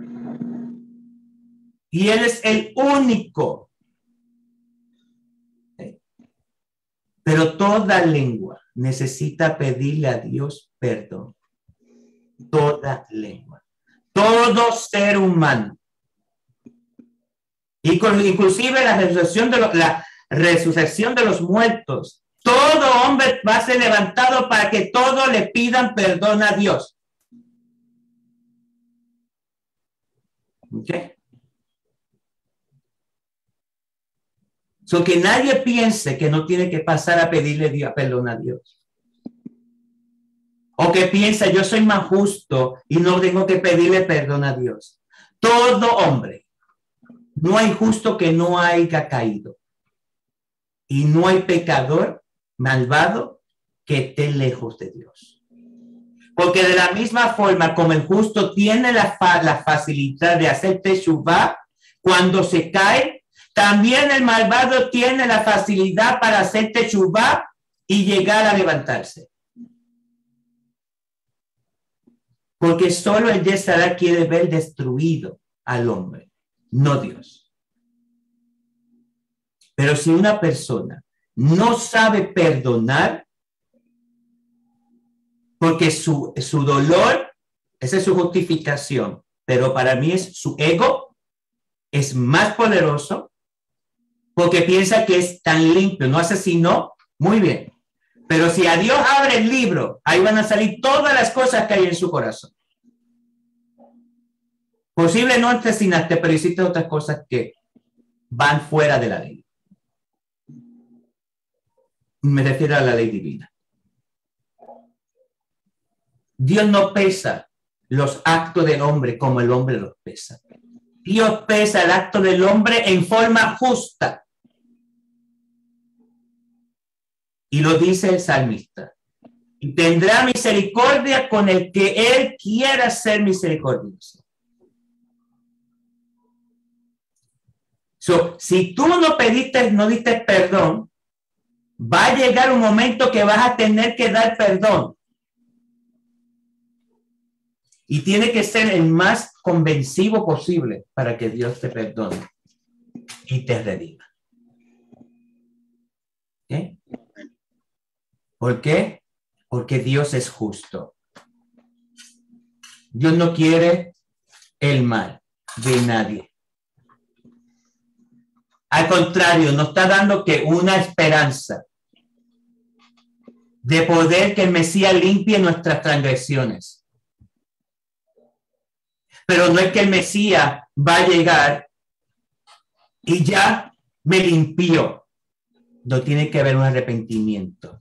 [SPEAKER 2] Y él es el único. Pero toda lengua necesita pedirle a Dios perdón. Toda lengua. Todo ser humano. Y con, inclusive la resurrección de los, la resurrección de los muertos. Todo hombre va a ser levantado para que todos le pidan perdón a Dios. ¿Ok? So que nadie piense que no tiene que pasar a pedirle Dios, perdón a Dios. O que piensa, yo soy más justo y no tengo que pedirle perdón a Dios. Todo hombre, no hay justo que no haya caído. Y no hay pecador malvado que esté lejos de Dios. Porque de la misma forma como el justo tiene la, fa la facilidad de hacer teshuvá cuando se cae, también el malvado tiene la facilidad para hacer teshuvá y llegar a levantarse. Porque solo el Yetzirah quiere ver destruido al hombre, no Dios. Pero si una persona no sabe perdonar, porque su, su dolor, esa es su justificación, pero para mí es su ego, es más poderoso, porque piensa que es tan limpio, no asesinó, muy bien. Pero si a Dios abre el libro, ahí van a salir todas las cosas que hay en su corazón. Posible no asesinaste, pero hiciste otras cosas que van fuera de la ley. Me refiero a la ley divina. Dios no pesa los actos del hombre como el hombre los pesa. Dios pesa el acto del hombre en forma justa. Y lo dice el salmista. Y tendrá misericordia con el que él quiera ser misericordioso. So, si tú no pediste, no diste perdón, va a llegar un momento que vas a tener que dar perdón. Y tiene que ser el más convencivo posible para que Dios te perdone y te redima. ¿Okay? ¿Por qué? Porque Dios es justo. Dios no quiere el mal de nadie. Al contrario, nos está dando que una esperanza de poder que el Mesías limpie nuestras transgresiones. Pero no es que el Mesías va a llegar y ya me limpió. No tiene que haber un arrepentimiento.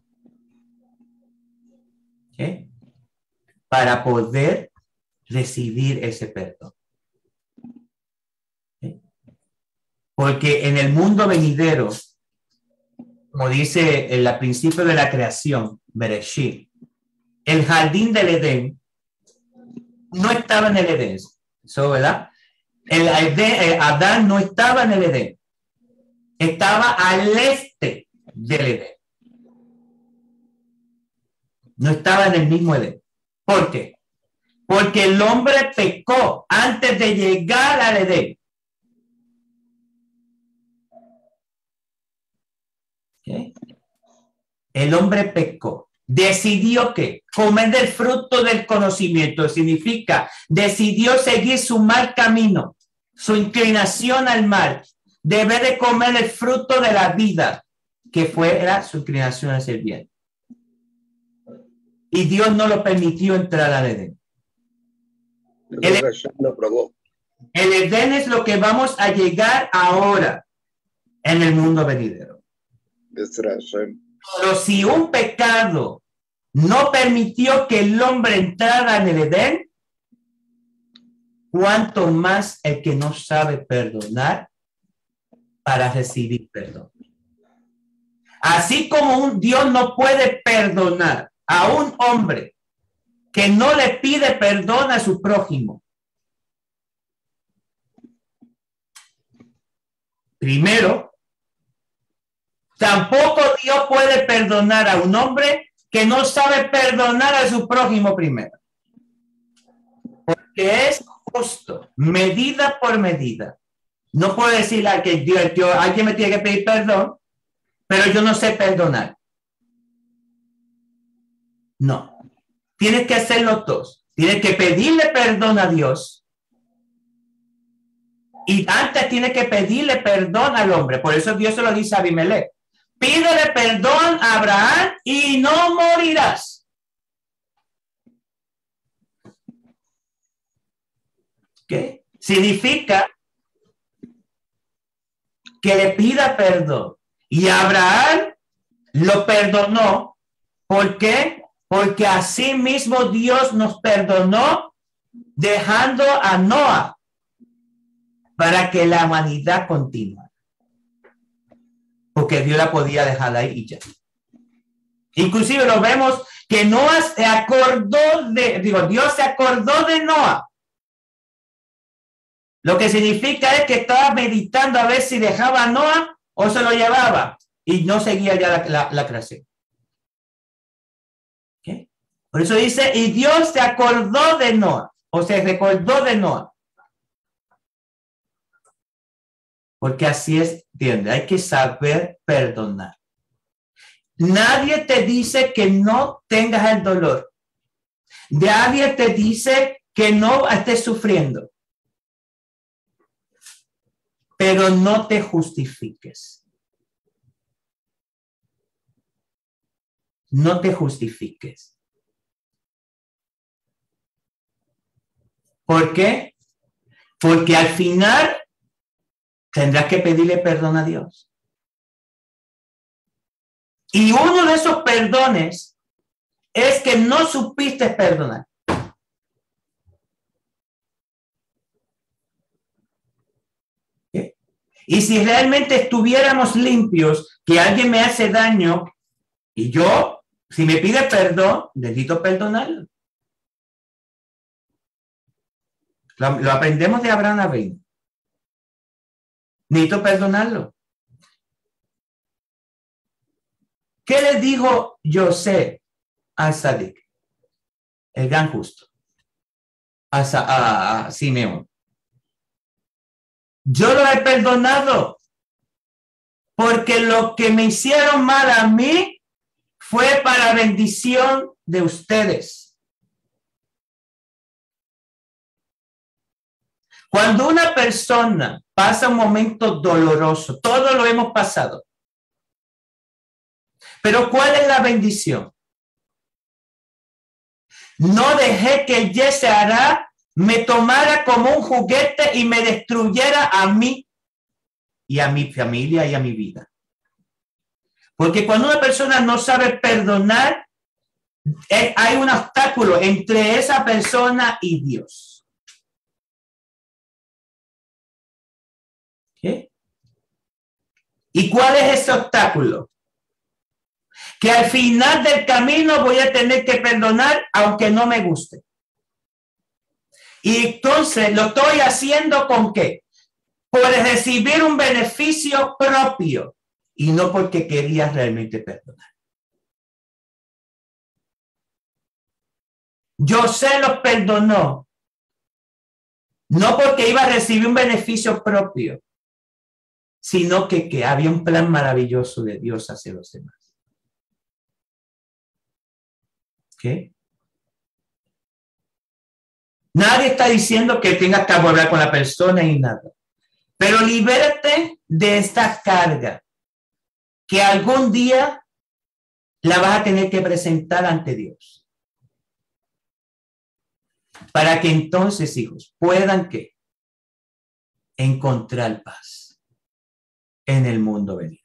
[SPEAKER 2] ¿Okay? Para poder recibir ese perdón. ¿Okay? Porque en el mundo venidero, como dice en el principio de la creación, Bereshit, el jardín del Edén no estaba en el Edén. ¿So, verdad? El, el Adán no estaba en el Edén. Estaba al este del Edén. No estaba en el mismo Edén. ¿Por qué? Porque el hombre pecó antes de llegar al Edén. ¿Okay? El hombre pecó. Decidió que comer del fruto del conocimiento significa, decidió seguir su mal camino, su inclinación al mal. Debe de comer el fruto de la vida, que fuera su inclinación hacia el bien. Y Dios no lo permitió entrar al Edén. El, el Edén es lo que vamos a llegar ahora en el mundo venidero. Pero si un pecado no permitió que el hombre entrara en el Edén, cuánto más el que no sabe perdonar para recibir perdón. Así como un Dios no puede perdonar a un hombre que no le pide perdón a su prójimo. Primero, tampoco Dios puede perdonar a un hombre que no sabe perdonar a su prójimo primero. Porque es justo, medida por medida. No puedo decirle a que Dios, Dios, alguien me tiene que pedir perdón, pero yo no sé perdonar. No. Tienes que hacer los dos. Tienes que pedirle perdón a Dios. Y antes tienes que pedirle perdón al hombre. Por eso Dios se lo dice a Abimelech. Pídele perdón a Abraham y no morirás. ¿Qué? Significa que le pida perdón. Y Abraham lo perdonó. ¿Por qué? Porque así mismo Dios nos perdonó dejando a Noa para que la humanidad continúe. Porque Dios la podía dejar ahí y ya. Inclusive lo vemos que Noa se acordó de, digo, Dios se acordó de Noa. Lo que significa es que estaba meditando a ver si dejaba a Noa o se lo llevaba y no seguía ya la, la, la creación. ¿Okay? Por eso dice, y Dios se acordó de Noa, o se recordó de Noa. Porque así es, ¿entiendes? Hay que saber perdonar. Nadie te dice que no tengas el dolor. Nadie te dice que no estés sufriendo. Pero no te justifiques. No te justifiques. ¿Por qué? Porque al final tendrás que pedirle perdón a Dios. Y uno de esos perdones es que no supiste perdonar. ¿Okay? Y si realmente estuviéramos limpios, que alguien me hace daño y yo, si me pide perdón, necesito perdonarlo. Lo, lo aprendemos de Abraham Avinu. Necesito perdonarlo. ¿Qué le dijo José a Sadik, el gran justo? A, a, a Simeón. Yo lo he perdonado porque lo que me hicieron mal a mí fue para bendición de ustedes. Cuando una persona pasa un momento doloroso, todos lo hemos pasado. Pero ¿cuál es la bendición? No dejé que el Yeserá me tomara como un juguete y me destruyera a mí y a mi familia y a mi vida. Porque cuando una persona no sabe perdonar, hay un obstáculo entre esa persona y Dios. ¿Okay? ¿Y cuál es ese obstáculo? Que al final del camino voy a tener que perdonar aunque no me guste. Y entonces lo estoy haciendo ¿con qué? Por recibir un beneficio propio y no porque quería realmente perdonar. José los perdonó no porque iba a recibir un beneficio propio, sino que, que había un plan maravilloso de Dios hacia los demás. ¿Okay? Nadie está diciendo que tengas que hablar con la persona y nada. Pero libérate de esta carga que algún día la vas a tener que presentar ante Dios. Para que entonces, hijos, puedan ¿qué? Encontrar paz en el mundo venidero.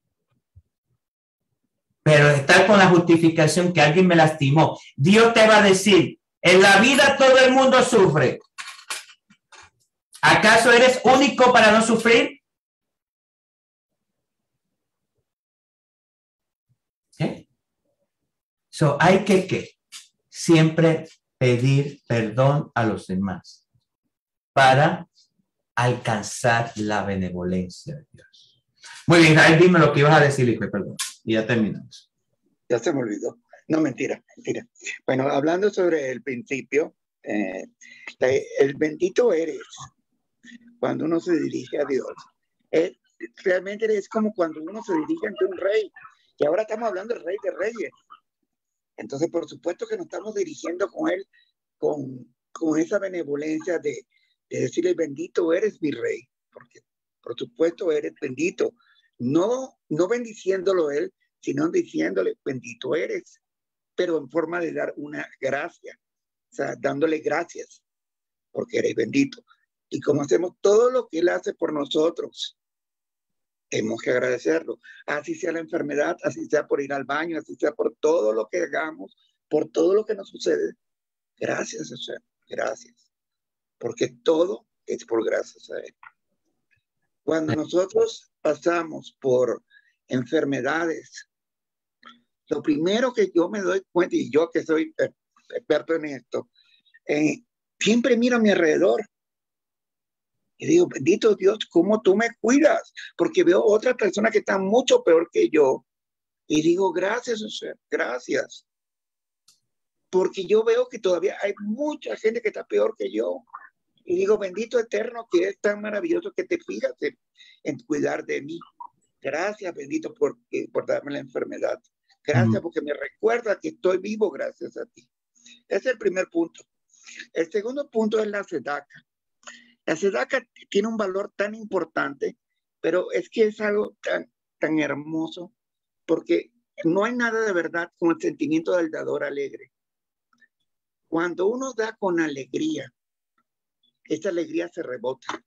[SPEAKER 2] Pero estar con la justificación que alguien me lastimó. Dios te va a decir, en la vida todo el mundo sufre. ¿Acaso eres único para no sufrir? ¿Eh? So, hay que, que siempre pedir perdón a los demás para alcanzar la benevolencia de Dios. Muy bien, Israel, dime lo que ibas a decir, hijo, perdón. Y ya terminamos.
[SPEAKER 3] Ya se me olvidó. No, mentira, mentira. Bueno, hablando sobre el principio, eh, el bendito eres, cuando uno se dirige a Dios, es, realmente es como cuando uno se dirige ante un rey, y ahora estamos hablando del rey de reyes. Entonces, por supuesto que nos estamos dirigiendo con él, con, con esa benevolencia de, de decirle, bendito eres mi rey, porque por supuesto eres bendito, no, no bendiciéndolo él, sino diciéndole, bendito eres, pero en forma de dar una gracia, o sea, dándole gracias, porque eres bendito. Y como hacemos todo lo que él hace por nosotros, tenemos que agradecerlo. Así sea la enfermedad, así sea por ir al baño, así sea por todo lo que hagamos, por todo lo que nos sucede. Gracias, o sea, gracias. Porque todo es por gracias a él. Cuando nosotros pasamos por enfermedades, lo primero que yo me doy cuenta, y yo que soy experto en esto, eh, siempre miro a mi alrededor y digo, bendito Dios, ¿cómo tú me cuidas? Porque veo otras personas que están mucho peor que yo y digo, gracias, o sea, gracias. Porque yo veo que todavía hay mucha gente que está peor que yo. Y digo, bendito Eterno, que es tan maravilloso que te fijas en, en cuidar de mí. Gracias, bendito, por, por darme la enfermedad. Gracias porque me recuerda que estoy vivo gracias a ti. Ese es el primer punto. El segundo punto es la sedaca. La sedaca tiene un valor tan importante, pero es que es algo tan, tan hermoso, porque no hay nada de verdad como el sentimiento del dador alegre. Cuando uno da con alegría, esa alegría se rebota.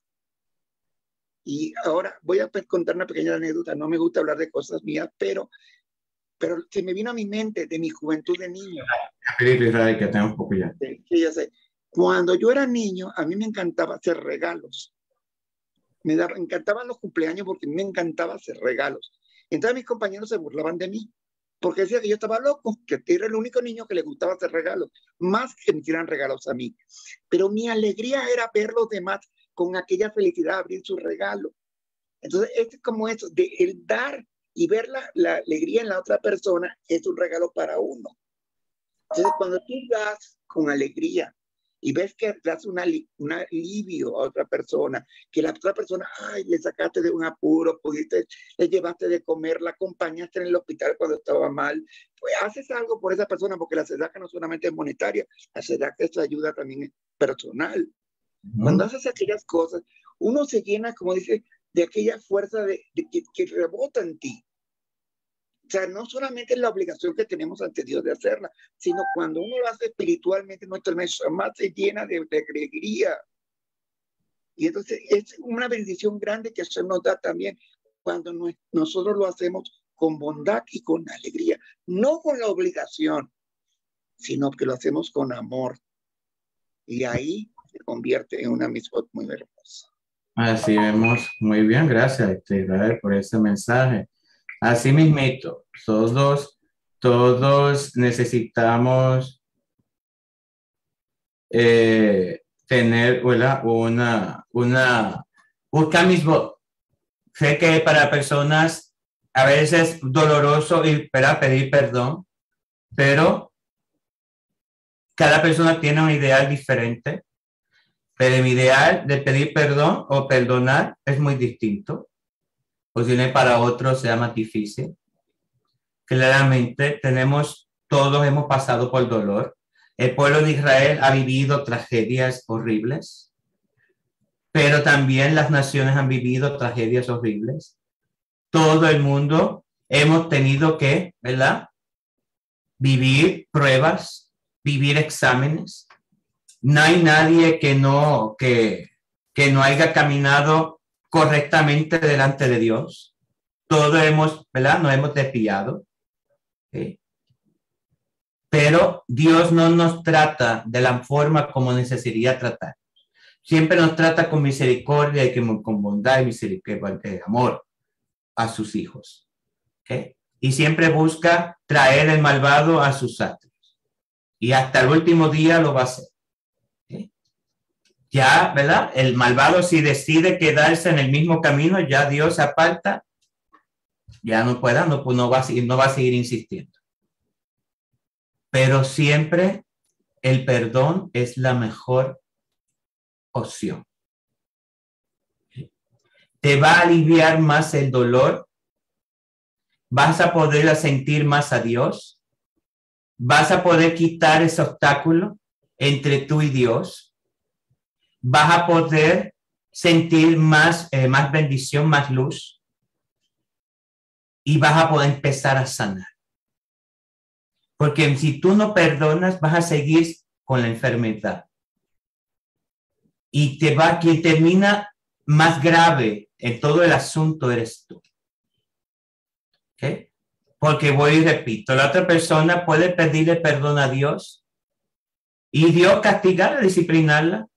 [SPEAKER 3] Y ahora voy a contar una pequeña anécdota. No me gusta hablar de cosas mías, pero pero se me vino a mi mente de mi juventud de niño.
[SPEAKER 1] Israel, que tengo un poco ya.
[SPEAKER 3] Sí, ya sé. Cuando yo era niño, a mí me encantaba hacer regalos. Me daba, encantaban los cumpleaños porque me encantaba hacer regalos. Entonces mis compañeros se burlaban de mí porque decían que yo estaba loco, que era el único niño que le gustaba hacer regalos, más que me hicieran regalos a mí. Pero mi alegría era ver los demás con aquella felicidad, abrir su regalo. Entonces, es como eso, de el dar y ver la, la alegría en la otra persona es un regalo para uno. Entonces, cuando tú das con alegría y ves que das una, un alivio a otra persona, que la otra persona, ay, le sacaste de un apuro, pudiste, le llevaste de comer, la acompañaste en el hospital cuando estaba mal, pues haces algo por esa persona, porque la sedaca no solamente es monetaria, la sedaca es ayuda también personal. Uh-huh. Cuando haces aquellas cosas, uno se llena, como dice, de aquella fuerza de, de que, que rebota en ti. O sea, no solamente es la obligación que tenemos ante Dios de hacerla, sino cuando uno lo hace espiritualmente, nuestra alma se llena de, de alegría. Y entonces es una bendición grande que se nos da también cuando no, nosotros lo hacemos con bondad y con alegría. No con la obligación, sino que lo hacemos con amor. Y ahí se convierte en una mitzvot muy hermosa.
[SPEAKER 1] Así vemos. Muy bien, gracias, Israel, por ese mensaje. Así mismito, todos, todos necesitamos eh, tener ¿verdad? una, una, buscar mismo. Sé que para personas a veces doloroso y para pedir perdón, pero cada persona tiene un ideal diferente. Pero mi ideal de pedir perdón o perdonar es muy distinto. Posible para otros sea más difícil. Claramente tenemos, todos hemos pasado por dolor. El pueblo de Israel ha vivido tragedias horribles, pero también las naciones han vivido tragedias horribles. Todo el mundo hemos tenido que, ¿verdad? Vivir pruebas, vivir exámenes. No hay nadie que no, que, que no haya caminado correctamente delante de Dios. Todos hemos, ¿verdad? Nos hemos desviado. ¿Sí? Pero Dios no nos trata de la forma como necesitaría tratar.
[SPEAKER 2] siempre nos trata con misericordia y con bondad y misericordia, eh, amor a sus hijos. ¿Okay? Y siempre busca traer el malvado a sus atrios. Y hasta el último día lo va a hacer. ¿Okay? Ya, ¿verdad? El malvado, si decide quedarse en el mismo camino, ya Dios se aparta, ya no pueda, no, pues no, va a seguir, no va a seguir insistiendo. Pero siempre el perdón es la mejor opción. Te va a aliviar más el dolor, vas a poder sentir más a Dios, vas a poder quitar ese obstáculo entre tú y Dios, vas a poder sentir más, eh, más bendición, más luz, y vas a poder empezar a sanar. Porque si tú no perdonas, vas a seguir con la enfermedad. Y te va, quien termina más grave en todo el asunto eres tú. ¿Okay? Porque voy y repito, la otra persona puede pedirle perdón a Dios y Dios castigarla, disciplinarla.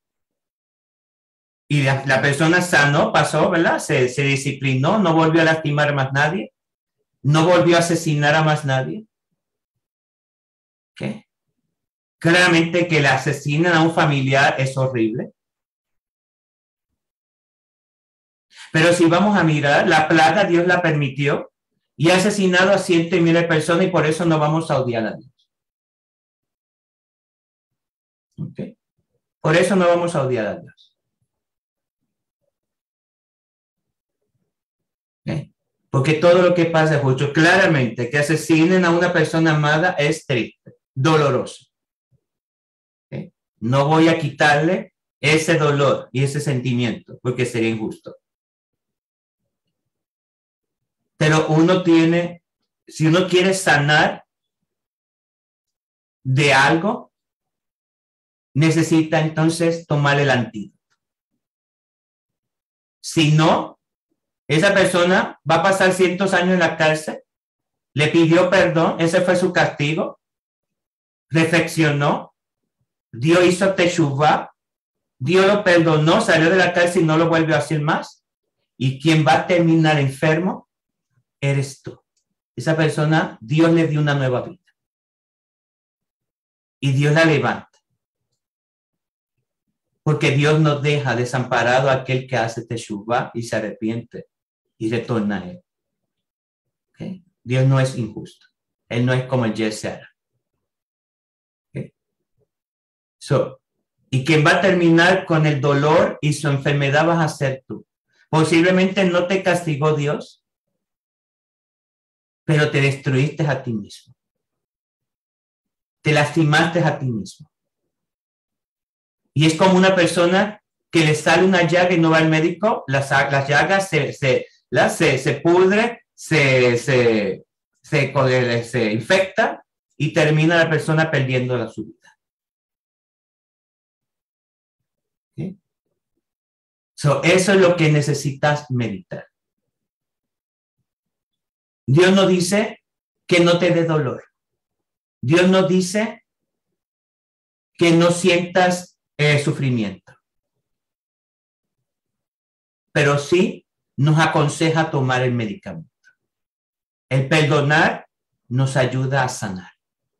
[SPEAKER 2] Y la, la persona sanó, pasó, ¿verdad? Se, se disciplinó, no volvió a lastimar a más nadie, no volvió a asesinar a más nadie. ¿Okay? Claramente que le asesinan a un familiar es horrible. Pero si vamos a mirar, la plaga Dios la permitió y ha asesinado a ciento y miles de personas y por eso no vamos a odiar a Dios. ¿Okay? Por eso no vamos a odiar a Dios. ¿Okay? Porque todo lo que pasa es justo. Claramente que asesinen a una persona amada es triste, doloroso. ¿Okay? No voy a quitarle ese dolor y ese sentimiento porque sería injusto. Pero uno tiene, si uno quiere sanar de algo, necesita entonces tomar el antídoto. Si no, esa persona va a pasar cientos años en la cárcel, le pidió perdón, ese fue su castigo, reflexionó, Dios hizo teshuvá, Dios lo perdonó, salió de la cárcel y no lo volvió a hacer más. Y quien va a terminar enfermo eres tú. Esa persona, Dios le dio una nueva vida. Y Dios la levanta. Porque Dios no deja desamparado a aquel que hace teshuvá y se arrepiente y retorna a él. ¿Okay? Dios no es injusto. Él no es como el Yetzer Hara. ¿Okay? So, y quien va a terminar con el dolor y su enfermedad vas a ser tú. Posiblemente no te castigó Dios, pero te destruiste a ti mismo. Te lastimaste a ti mismo. Y es como una persona que le sale una llaga y no va al médico, las, las llagas se, se, las, se, se pudre, se, se, se, se infecta y termina la persona perdiendo la su vida. ¿Sí? So, eso es lo que necesitas meditar. Dios no dice que no te dé dolor. Dios no dice que no sientas eh, sufrimiento. Pero sí nos aconseja tomar el medicamento. El perdonar nos ayuda a sanar.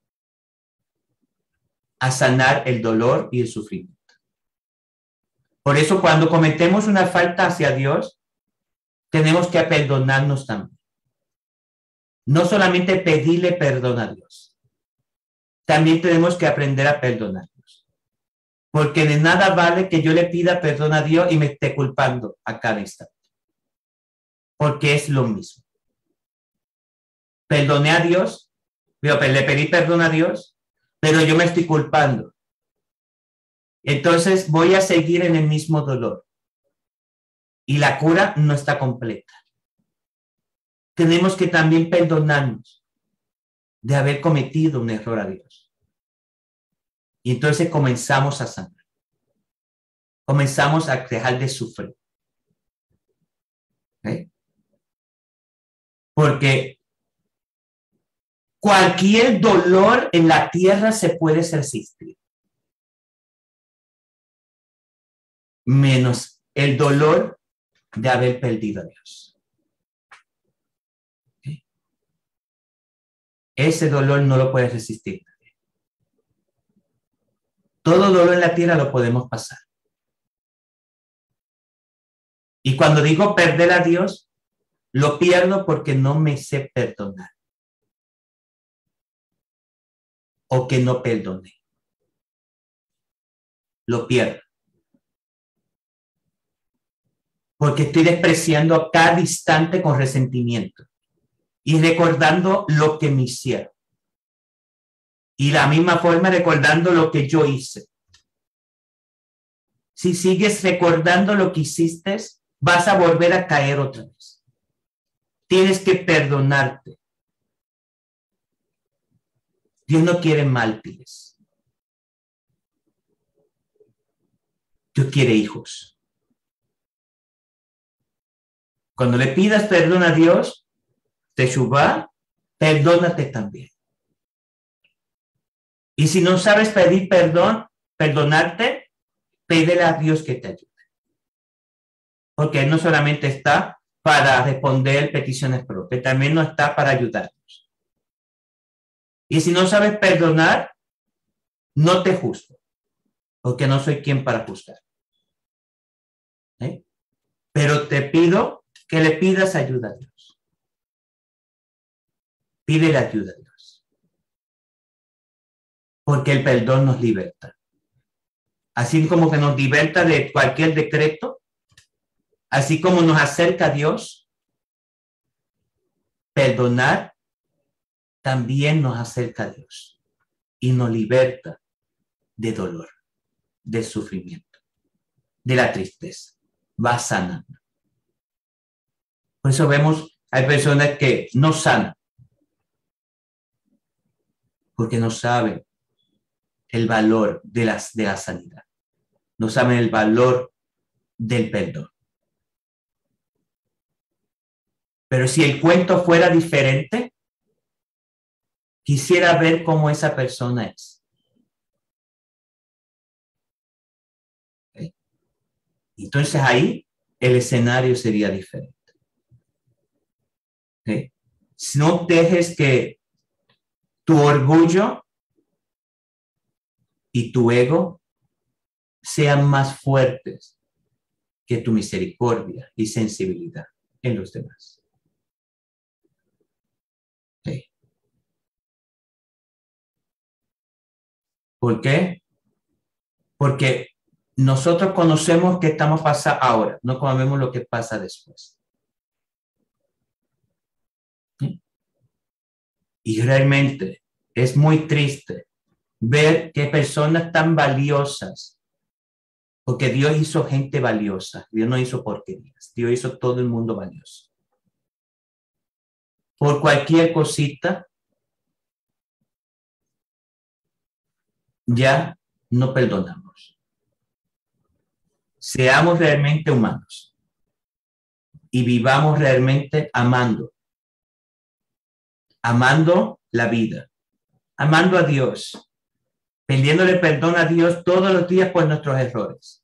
[SPEAKER 2] A sanar el dolor y el sufrimiento. Por eso cuando cometemos una falta hacia Dios, tenemos que perdonarnos también. No solamente pedirle perdón a Dios. También tenemos que aprender a perdonarnos. Porque de nada vale que yo le pida perdón a Dios y me esté culpando a cada instante. Porque es lo mismo. Perdoné a Dios, le pedí perdón a Dios, pero yo me estoy culpando. Entonces voy a seguir en el mismo dolor. Y la cura no está completa. Tenemos que también perdonarnos de haber cometido un error a Dios. Y entonces comenzamos a sanar. Comenzamos a dejar de sufrir. ¿Okay? Porque cualquier dolor en la tierra se puede resistir. menos el dolor de haber perdido a Dios. ¿Okay? Ese dolor no lo puedes resistir. Todo dolor en la tierra lo podemos pasar. Y cuando digo perder a Dios, lo pierdo porque no me sé perdonar. O que no perdoné. Lo pierdo. Porque estoy despreciando a cada instante con resentimiento. Y recordando lo que me hicieron. Y la misma forma recordando lo que yo hice. Si sigues recordando lo que hiciste, vas a volver a caer otra vez. Tienes que perdonarte. Dios no quiere mártires. Dios quiere hijos. Cuando le pidas perdón a Dios, Teshuvá, perdónate también. Y si no sabes pedir perdón, perdonarte, pídele a Dios que te ayude. Porque Él no solamente está para responder peticiones propias, también no está para ayudarnos. Y si no sabes perdonar, no te juzgo, porque no soy quien para juzgar. ¿Eh? Pero te pido que le pidas ayuda a Dios. Pídele ayuda a Dios. Porque el perdón nos liberta. Así como que nos liberta de cualquier decreto, así como nos acerca a Dios, perdonar también nos acerca a Dios y nos liberta de dolor, de sufrimiento, de la tristeza. Va sanando. Por eso vemos, hay personas que no sanan porque no saben el valor de, las, de la sanidad. No saben el valor del perdón. Pero si el cuento fuera diferente, quisiera ver cómo esa persona es. ¿Okay? Entonces ahí el escenario sería diferente. ¿Okay? Si no dejes que tu orgullo y tu ego sean más fuertes que tu misericordia y sensibilidad en los demás. ¿Okay? ¿Por qué? Porque nosotros conocemos qué estamos pasando ahora, no conocemos lo que pasa después. ¿Sí? Y realmente es muy triste ver que personas tan valiosas, porque Dios hizo gente valiosa, Dios no hizo porquerías, Dios hizo todo el mundo valioso. Por cualquier cosita, ya no perdonamos. Seamos realmente humanos y vivamos realmente amando, amando la vida, amando a Dios, pidiéndole perdón a Dios todos los días por nuestros errores,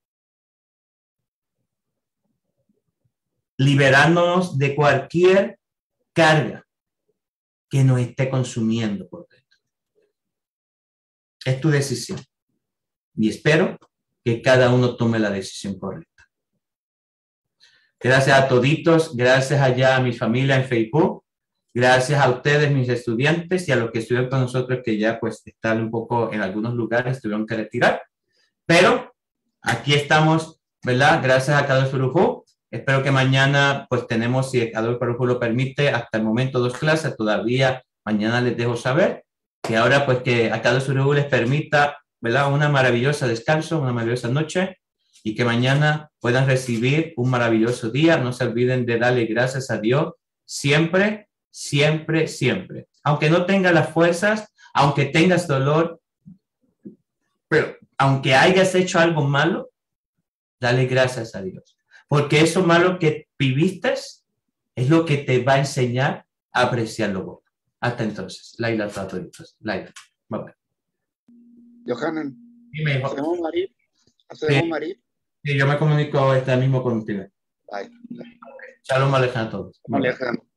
[SPEAKER 2] liberándonos de cualquier carga que nos esté consumiendo por dentro. Es tu decisión y espero que cada uno tome la decisión correcta. Gracias a toditos, gracias allá a mi familia en Facebook, gracias a ustedes, mis estudiantes, y a los que estuvieron con nosotros que ya pues están un poco en algunos lugares, tuvieron que retirar, pero aquí estamos, ¿verdad? Gracias a Kadosh Baruj Hu. Espero que mañana pues tenemos, si Kadosh Baruj Hu lo permite, hasta el momento dos clases, todavía mañana les dejo saber, que ahora pues que a Kadosh Baruj Hu les permita, ¿verdad? Una maravillosa descanso, una maravillosa noche, y que mañana puedan recibir un maravilloso día. No se olviden de darle gracias a Dios siempre, siempre, siempre. Aunque no tengas las fuerzas, aunque tengas dolor, pero aunque hayas hecho algo malo, dale gracias a Dios. Porque eso malo que viviste es lo que te va a enseñar a apreciar lo bueno. Hasta entonces. Laila, toditos. Laila. Bye bye.
[SPEAKER 3] Yohanan,
[SPEAKER 2] Dime, hijo.
[SPEAKER 3] ¿hacemos Marí? ¿Hacemos
[SPEAKER 2] Sí.
[SPEAKER 3] Marí?
[SPEAKER 2] Y yo me comunico este mismo con ustedes.
[SPEAKER 3] Bye.
[SPEAKER 2] Shalom Alejandro.
[SPEAKER 3] Alejandro.